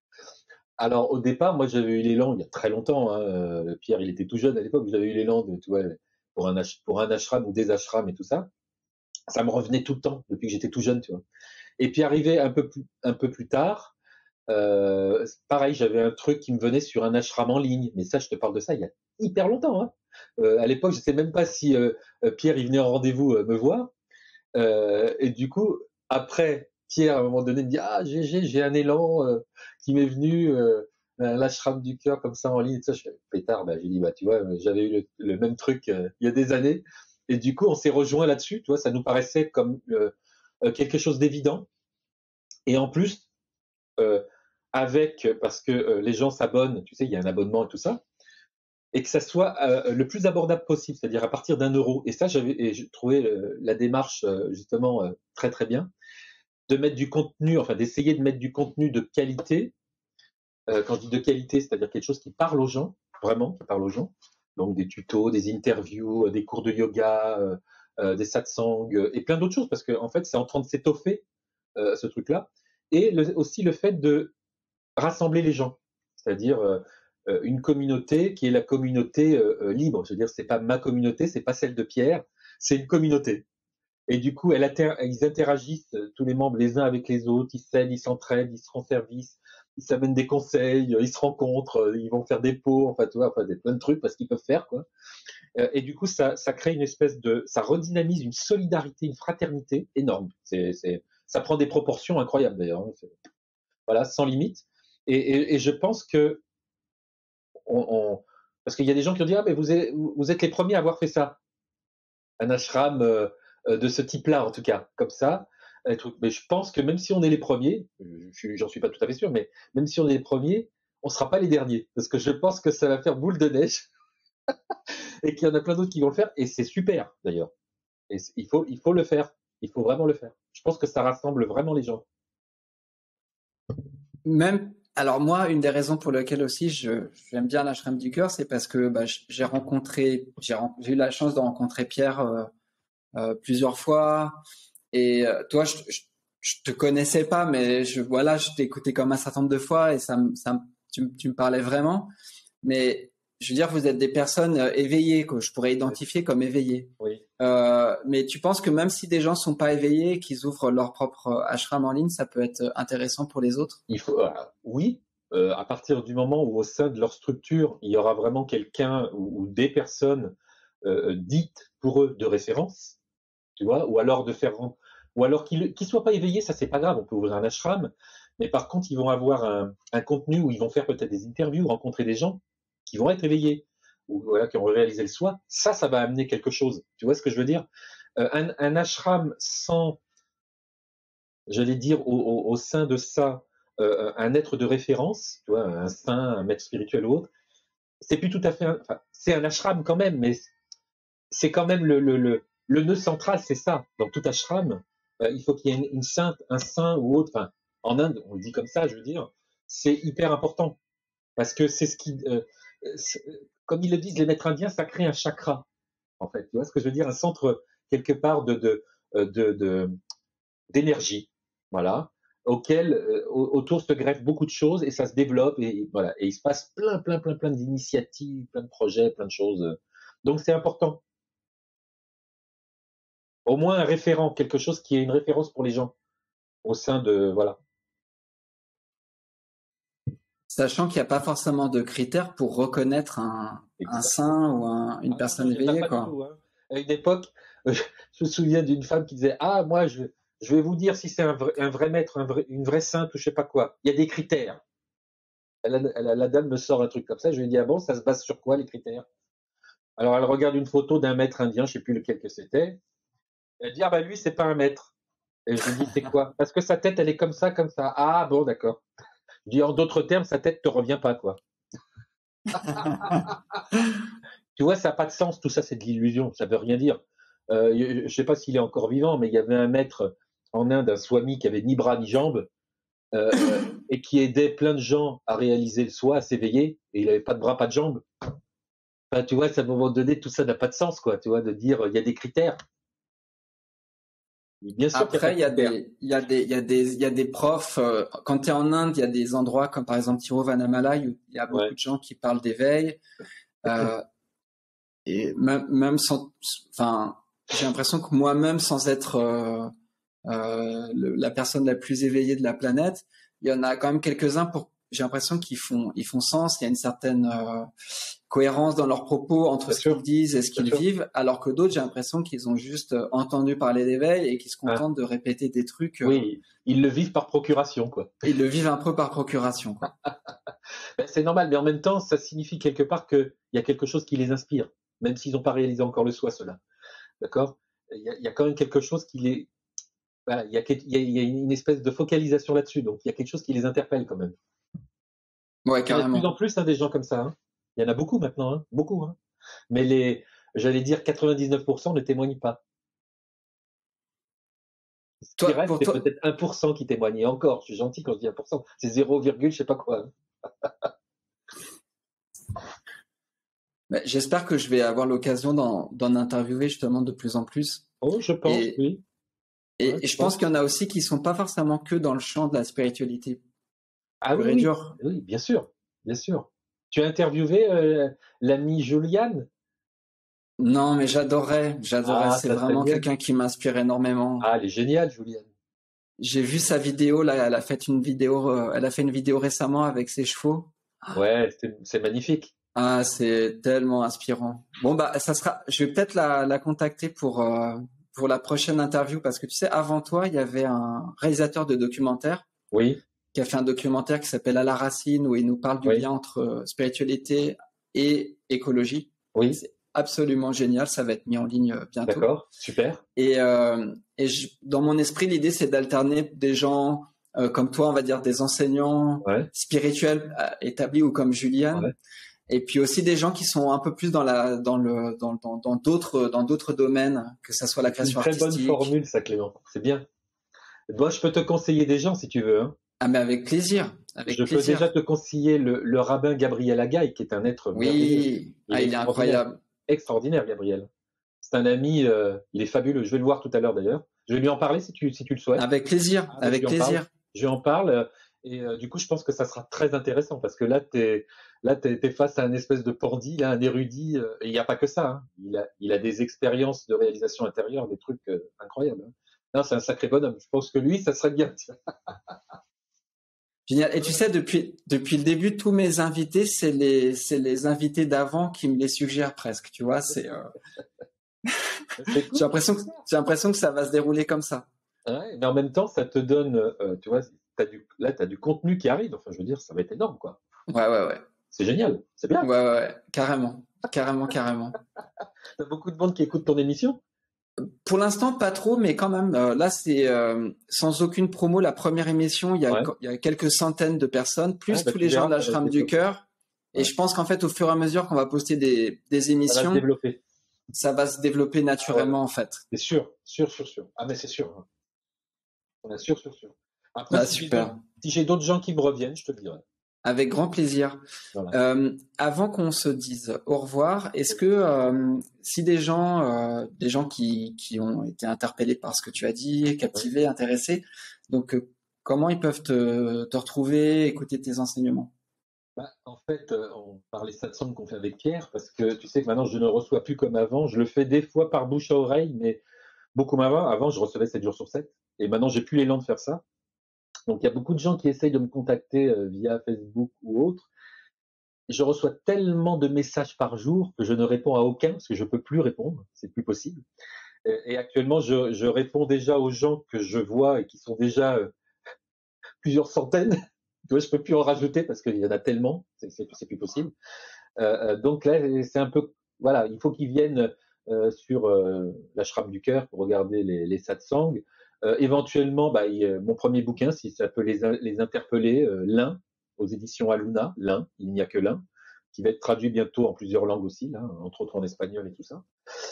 Alors, au départ, moi, j'avais eu l'élan il y a très longtemps. Hein, Pierre, il était tout jeune à l'époque. J'avais eu l'élan de, tu vois, pour un, pour un ashram ou des ashrams et tout ça. Ça me revenait tout le temps depuis que j'étais tout jeune, tu vois. Et puis, arrivé un peu plus, un peu plus tard, euh, pareil, j'avais un truc qui me venait sur un ashram en ligne. Mais ça, je te parle de ça il y a hyper longtemps. Hein. Euh, à l'époque, je ne sais même pas si euh, Pierre, il venait en rendez-vous euh, me voir. Euh, et du coup, après, Pierre, à un moment donné, me dit « Ah, G G, j'ai un élan euh, qui m'est venu, euh, l'ashram du cœur comme ça en ligne. » Je fais « Pétard, bah, j'ai dit, bah, tu vois, j'avais eu le, le même truc euh, il y a des années. » Et du coup, on s'est rejoint là-dessus. Tu vois, ça nous paraissait comme euh, quelque chose d'évident. Et en plus, euh, avec, parce que euh, les gens s'abonnent, tu sais, il y a un abonnement et tout ça, et que ça soit euh, le plus abordable possible, c'est-à-dire à partir d'un euro. Et ça, j'avais, et je trouvais euh, la démarche euh, justement euh, très très bien, de mettre du contenu, enfin d'essayer de mettre du contenu de qualité. Euh, quand je dis de qualité, c'est-à-dire quelque chose qui parle aux gens, vraiment, qui parle aux gens. Donc des tutos, des interviews, euh, des cours de yoga, euh, euh, des satsangs euh, et plein d'autres choses, parce qu'en en fait, c'est en train de s'étoffer euh, ce truc-là. Et le, aussi le fait de rassembler les gens, c'est-à-dire euh, une communauté qui est la communauté euh, libre. Je veux dire, c'est pas ma communauté, c'est pas celle de Pierre, c'est une communauté. Et du coup, elle inter- ils interagissent tous les membres les uns avec les autres, ils s'aident, ils s'entraident, ils se rendent service, ils s'amènent des conseils, ils se rencontrent, ils vont faire des pots, enfin tu vois, enfin des plein de trucs parce qu'ils peuvent faire quoi. Et du coup, ça, ça crée une espèce de, ça redynamise une solidarité, une fraternité énorme. C'est, c'est, ça prend des proportions incroyables d'ailleurs. Hein. Voilà, sans limite. Et, et, et je pense que on, on, parce qu'il y a des gens qui ont dit ah mais vous êtes, vous êtes les premiers à avoir fait ça, un ashram euh, de ce type-là en tout cas, comme ça. Mais je pense que même si on est les premiers, j'en suis pas tout à fait sûr, mais même si on est les premiers, on sera pas les derniers, parce que je pense que ça va faire boule de neige et qu'il y en a plein d'autres qui vont le faire et c'est super d'ailleurs. Et il faut il faut le faire. Il faut vraiment le faire. Je pense que ça rassemble vraiment les gens. Même, alors moi, une des raisons pour lesquelles aussi je, j'aime bien l'ashram du cœur, c'est parce que bah, j'ai rencontré, j'ai, j'ai eu la chance de rencontrer Pierre euh, euh, plusieurs fois. Et euh, toi, je, je, je te connaissais pas, mais je, voilà, je t'ai écouté comme un certain nombre de fois et ça, me- ça, me- tu, tu me parlais vraiment. Mais je veux dire, vous êtes des personnes euh, éveillées que je pourrais identifier comme éveillées. Oui. Euh, mais tu penses que même si des gens sont pas éveillés, qu'ils ouvrent leur propre euh, ashram en ligne, ça peut être intéressant pour les autres? Il faut, euh, oui, euh, à partir du moment où au sein de leur structure, il y aura vraiment quelqu'un ou, ou des personnes euh, dites pour eux de référence, tu vois, ou alors de faire, ou alors qu'ils ne soient pas éveillés, ça c'est pas grave, on peut ouvrir un ashram, mais par contre ils vont avoir un, un contenu où ils vont faire peut-être des interviews, rencontrer des gens qui vont être éveillés, ou voilà, qui ont réalisé le soi, ça, ça va amener quelque chose, tu vois ce que je veux dire? Euh, un, un ashram sans, j'allais dire, au, au, au sein de ça, euh, un être de référence, tu vois, un saint, un maître spirituel ou autre, c'est plus tout à fait, un, enfin, c'est un ashram quand même, mais c'est quand même le, le, le, le nœud central, c'est ça. Dans tout ashram, euh, il faut qu'il y ait une, une sainte, un saint ou autre. Enfin, en Inde, on le dit comme ça, je veux dire, c'est hyper important parce que c'est ce qui, euh, c'est- comme ils le disent les maîtres indiens, ça crée un chakra. En fait, tu vois ce que je veux dire, un centre quelque part de de euh, de, de d'énergie, voilà, auquel euh, autour se greffent beaucoup de choses et ça se développe et voilà, et il se passe plein plein plein plein d'initiatives, plein de projets, plein de choses. Donc c'est important. Au moins un référent, quelque chose qui est une référence pour les gens au sein de voilà. Sachant qu'il n'y a pas forcément de critères pour reconnaître un, un saint ou un, une Ah non, non, personne il n'y en a éveillée, pas du quoi. tout. Hein. À une époque, euh, je me souviens d'une femme qui disait ah moi je, je vais vous dire si c'est un vrai, un vrai maître, un vrai, une vraie sainte ou je sais pas quoi. Il y a des critères. Elle, elle, la dame me sort un truc comme ça. Je lui dis ah bon ça se base sur quoi les critères? Alors elle regarde une photo d'un maître indien, je sais plus lequel que c'était. Elle dit ah bah lui c'est pas un maître. Et je lui dis c'est quoi? Parce que sa tête elle est comme ça comme ça. Ah bon d'accord. Je dis en d'autres termes sa tête te revient pas quoi. Tu vois, ça n'a pas de sens, tout ça c'est de l'illusion, ça veut rien dire. Euh, je ne sais pas s'il est encore vivant, mais il y avait un maître en Inde, un swami qui avait ni bras ni jambes, euh, et qui aidait plein de gens à réaliser le soi, à s'éveiller, et il n'avait pas de bras, pas de jambes. Enfin, tu vois, à un moment donné, tout ça n'a pas de sens, quoi, tu vois, de dire il y a des critères. Bien sûr qu'il n'y a pas Après, de il y a critères. des, il y a des, il y a des, il y a des profs. Euh, quand tu es en Inde, il y a des endroits comme par exemple Tiruvannamalai où il y a beaucoup Ouais. de gens qui parlent d'éveil. Euh, et même, même sans, enfin, j'ai l'impression que moi-même, sans être euh, euh, le- la personne la plus éveillée de la planète, il y en a quand même quelques-uns pour. J'ai l'impression qu'ils font, ils font sens. Il y a une certaine euh, cohérence dans leurs propos entre Bien ce qu'ils sûr, disent et ce bien qu'ils sûr. vivent, alors que d'autres, j'ai l'impression qu'ils ont juste euh, entendu parler d'éveil et qu'ils se Hein. contentent de répéter des trucs. Euh, Oui, ils le vivent par procuration, quoi. ils le vivent un peu par procuration, quoi. Ben, c'est normal, mais en même temps, ça signifie quelque part qu'il y a quelque chose qui les inspire, même s'ils n'ont pas réalisé encore le soi, cela. D'accord? Il y, a, il y a quand même quelque chose qui les. Voilà, il, y a, il, y a, il y a une espèce de focalisation là-dessus, donc il y a quelque chose qui les interpelle quand même. Ouais, Il y en a de plus en carrément. plus hein, des gens comme ça. Hein. Il y en a beaucoup maintenant, hein, beaucoup. Hein. Mais les, j'allais dire quatre-vingt-dix-neuf pour cent ne témoignent pas. Ce qui Toi, reste, pour c'est toi, peut-être un pour cent qui témoigne. Et encore, je suis gentil quand je dis un pour cent. C'est zéro, je sais pas quoi. Hein. bah, j'espère que je vais avoir l'occasion d'en, d'en interviewer justement de plus en plus. Oh, je pense, Et, oui. Ouais, et, et je je pense qu'il y pense. en a aussi qui sont pas forcément que dans le champ de la spiritualité Ah oui, pure et oui, dure. oui, bien sûr, bien sûr. Tu as interviewé euh, l'ami Juliane? Non, mais j'adorais, j'adorais. Ah, C'est ça serait vraiment bien. quelqu'un qui m'inspire énormément. Ah, elle est géniale, Juliane. J'ai vu sa vidéo là, elle a fait une vidéo, euh, elle a fait une vidéo récemment avec ses chevaux. Ouais, c'est c'est magnifique. Ah, c'est tellement inspirant. Bon bah ça sera, je vais peut-être la, la contacter pour euh, pour la prochaine interview parce que tu sais, avant toi, il y avait un réalisateur de documentaire Oui, qui a fait un documentaire qui s'appelle À la racine où il nous parle du oui, lien entre euh, spiritualité et écologie. oui, C'est absolument génial, ça va être mis en ligne euh, bientôt. d'accord, super. Et, euh, et je, dans mon esprit, l'idée, c'est d'alterner des gens euh, comme toi, on va dire des enseignants Ouais, spirituels euh, établis ou comme Juliane, ouais, Et puis aussi des gens qui sont un peu plus dans la dans le dans dans dans d'autres dans d'autres domaines, que ça soit la création artistique. Une très bonne formule, ça, Clément. C'est bien. Moi, je peux te conseiller des gens si tu veux. Hein. Ah, mais avec plaisir. Avec je plaisir. peux déjà te conseiller le, le rabbin Gabriel Agaï, qui est un être oui. merveilleux. Il, ah, il est incroyable. Extraordinaire, Gabriel. C'est un ami, euh, il est fabuleux. Je vais le voir tout à l'heure d'ailleurs. Je vais lui en parler si tu si tu le souhaites. Avec plaisir. Ah, avec je plaisir. Je en parle. Et euh, du coup, je pense que ça sera très intéressant parce que là, t'es là, t'es, t'es face à un espèce de pordi, là, un érudit. Euh, et il n'y a pas que ça. Hein. Il a, il a des expériences de réalisation intérieure, des trucs euh, incroyables. Hein. Non, c'est un sacré bonhomme. Je pense que lui, ça serait bien. Génial. Et tu sais, depuis depuis le début, tous mes invités, c'est les c'est les invités d'avant qui me les suggèrent presque. Tu vois, c'est. Euh... c'est cool. J'ai l'impression que j'ai l'impression que ça va se dérouler comme ça. Ouais, mais en même temps, ça te donne, euh, tu vois. T'as du, là, tu as du contenu qui arrive. Enfin, je veux dire, ça va être énorme, quoi. Ouais, ouais, ouais. C'est génial. C'est bien. Ouais, ouais, ouais. Carrément. Carrément, carrément. T'as beaucoup de monde qui écoute ton émission? Pour l'instant, pas trop, mais quand même, euh, là, c'est euh, sans aucune promo, la première émission, il y a, ouais. il y a quelques centaines de personnes, plus ouais, bah, tous les gens de l'Ashram du Cœur. Ouais. Et je pense qu'en fait, au fur et à mesure qu'on va poster des, des émissions, ça va se développer, ça va se développer naturellement, ah ouais. en fait. C'est sûr, sûr, sûr, sûr. Ah, mais c'est sûr. On est sûr, sûr, sûr. Après, ah, si super. J'ai si j'ai d'autres gens qui me reviennent, je te le dirai. Avec grand plaisir. Voilà. Euh, avant qu'on se dise au revoir, est-ce que euh, si des gens, euh, des gens qui, qui ont été interpellés par ce que tu as dit, captivés, intéressés, donc euh, comment ils peuvent te, te retrouver, écouter tes enseignements? Bah, en fait, euh, on parlait satsang qu'on fait avec Pierre, parce que tu sais que maintenant je ne reçois plus comme avant. Je le fais des fois par bouche à oreille, mais beaucoup moins avant. Avant, je recevais sept jours sur sept, et maintenant j'ai plus l'élan de faire ça. Donc, il y a beaucoup de gens qui essayent de me contacter euh, via Facebook ou autre. Je reçois tellement de messages par jour que je ne réponds à aucun parce que je peux plus répondre, c'est plus possible. Et, et actuellement, je, je réponds déjà aux gens que je vois et qui sont déjà euh, plusieurs centaines. Tu vois, je peux plus en rajouter parce qu'il y en a tellement, c'est, c'est, c'est plus possible. Euh, donc là, c'est un peu, voilà, il faut qu'ils viennent euh, sur euh, l'ashram du cœur pour regarder les, les satsangs. Euh, éventuellement, bah, il, mon premier bouquin, si ça peut les, les interpeller, euh, l'un, aux éditions Aluna, l'un, il n'y a que l'un, qui va être traduit bientôt en plusieurs langues aussi, là, entre autres en espagnol et tout ça.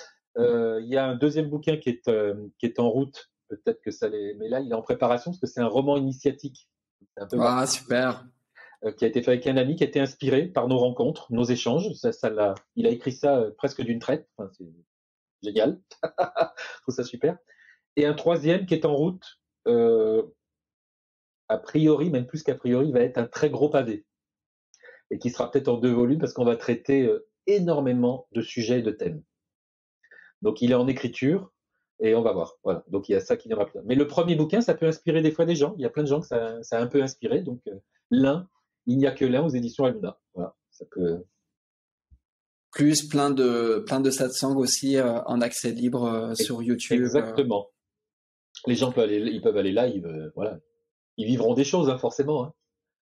Euh, il y a un deuxième bouquin qui est, euh, qui est en route, peut-être que ça l'est, mais là, il est en préparation parce que c'est un roman initiatique. C'est un peu ah, super. Euh, qui a été fait avec un ami, qui a été inspiré par nos rencontres, nos échanges. Ça, ça l'a, il a écrit ça euh, presque d'une traite. Enfin, c'est génial. Je trouve ça super. Et un troisième qui est en route, euh, a priori, même plus qu'a priori, va être un très gros pavé. Et qui sera peut-être en deux volumes parce qu'on va traiter euh, énormément de sujets et de thèmes. Donc il est en écriture et on va voir. Voilà. Donc il y a ça qui viendra plus tard. Mais le premier bouquin, ça peut inspirer des fois des gens. Il y a plein de gens que ça, ça a un peu inspiré. Donc euh, l'un, il n'y a que l'un aux éditions Aluna. Voilà. Ça peut... Plus plein de, plein de satsangs aussi euh, en accès libre euh, sur YouTube. Exactement. Euh... Les gens peuvent aller, ils peuvent aller live, euh, voilà. Ils vivront des choses, hein, forcément. Hein.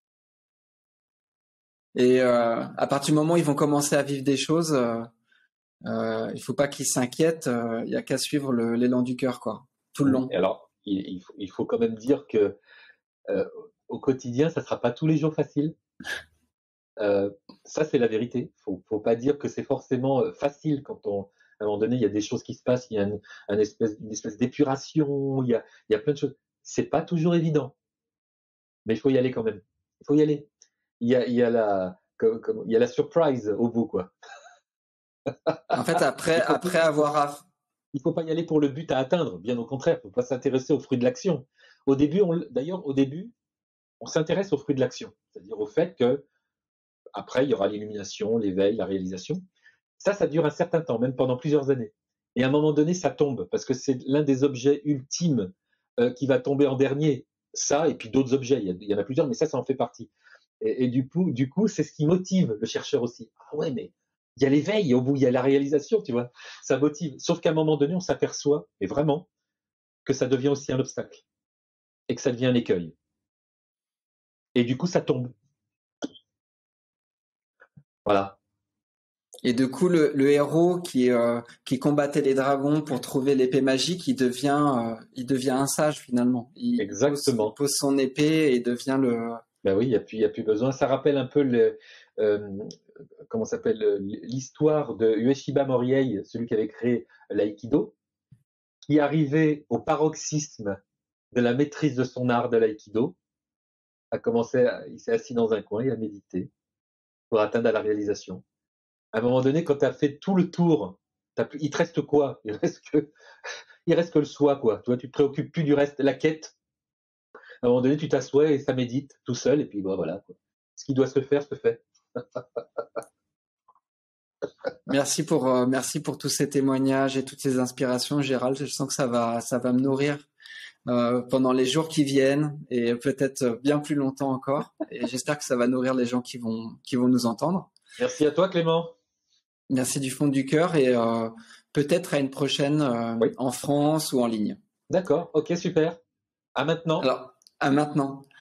Et euh, à partir du moment où ils vont commencer à vivre des choses, euh, euh, il faut pas qu'ils s'inquiètent. Il euh, y a qu'à suivre le, l'élan du cœur, quoi, tout le long. Et alors, il, il, faut, il faut quand même dire que euh, au quotidien, ça sera pas tous les jours facile. Euh, ça, c'est la vérité. Faut, faut pas dire que c'est forcément facile quand on, à un moment donné, il y a des choses qui se passent, il y a une, un espèce, une espèce d'épuration, il y a, il y a plein de choses. C'est pas toujours évident, mais il faut y aller quand même. Il faut y aller. Il y a, il y a la, comme, comme, il y a la surprise au bout, quoi. En fait, après, après avoir, il faut pas y aller pour le but à atteindre. Bien au contraire, il faut pas s'intéresser aux fruits de l'action. Au début, on, d'ailleurs, au début, on s'intéresse aux fruits de l'action, c'est-à-dire au fait que après, il y aura l'illumination, l'éveil, la réalisation. Ça, ça dure un certain temps, même pendant plusieurs années. Et à un moment donné, ça tombe, parce que c'est l'un des objets ultimes euh, qui va tomber en dernier. Ça, et puis d'autres objets, il y, a, il y en a plusieurs, mais ça, ça en fait partie. Et, et du coup, du coup, c'est ce qui motive le chercheur aussi. Ah ouais, mais il y a l'éveil, au bout, il y a la réalisation, tu vois. Ça motive. Sauf qu'à un moment donné, on s'aperçoit, et vraiment, que ça devient aussi un obstacle. Et que ça devient un écueil. Et du coup, ça tombe. Voilà. Et du coup, le, le héros qui, euh, qui combattait les dragons pour trouver l'épée magique, il devient, euh, il devient un sage finalement. Il Exactement. Pose, il pose son épée et devient le. Ben oui, il n'y a, a plus besoin. Ça rappelle un peu le, euh, comment s'appelle, euh, l'histoire de Ueshiba Morihei, celui qui avait créé l'aïkido, qui arrivait au paroxysme de la maîtrise de son art de l'aïkido, a commencé, à, il s'est assis dans un coin, il a médité pour atteindre la réalisation. À un moment donné, quand tu as fait tout le tour, plus, il te reste quoi? Il reste que, il reste que le soi, quoi. Toi, tu te préoccupes plus du reste, la quête. À un moment donné, tu t'assois et ça médite tout seul, et puis bah, voilà, quoi. Ce qui doit se faire, se fait. Merci pour, euh, merci pour tous ces témoignages et toutes ces inspirations, Gérald. Je sens que ça va, ça va me nourrir euh, pendant les jours qui viennent et peut-être bien plus longtemps encore. Et j'espère que ça va nourrir les gens qui vont, qui vont nous entendre. Merci à toi, Clément. Merci du fond du cœur et euh, peut-être à une prochaine euh, oui. en France ou en ligne. D'accord, ok, super. À maintenant. Alors, à maintenant.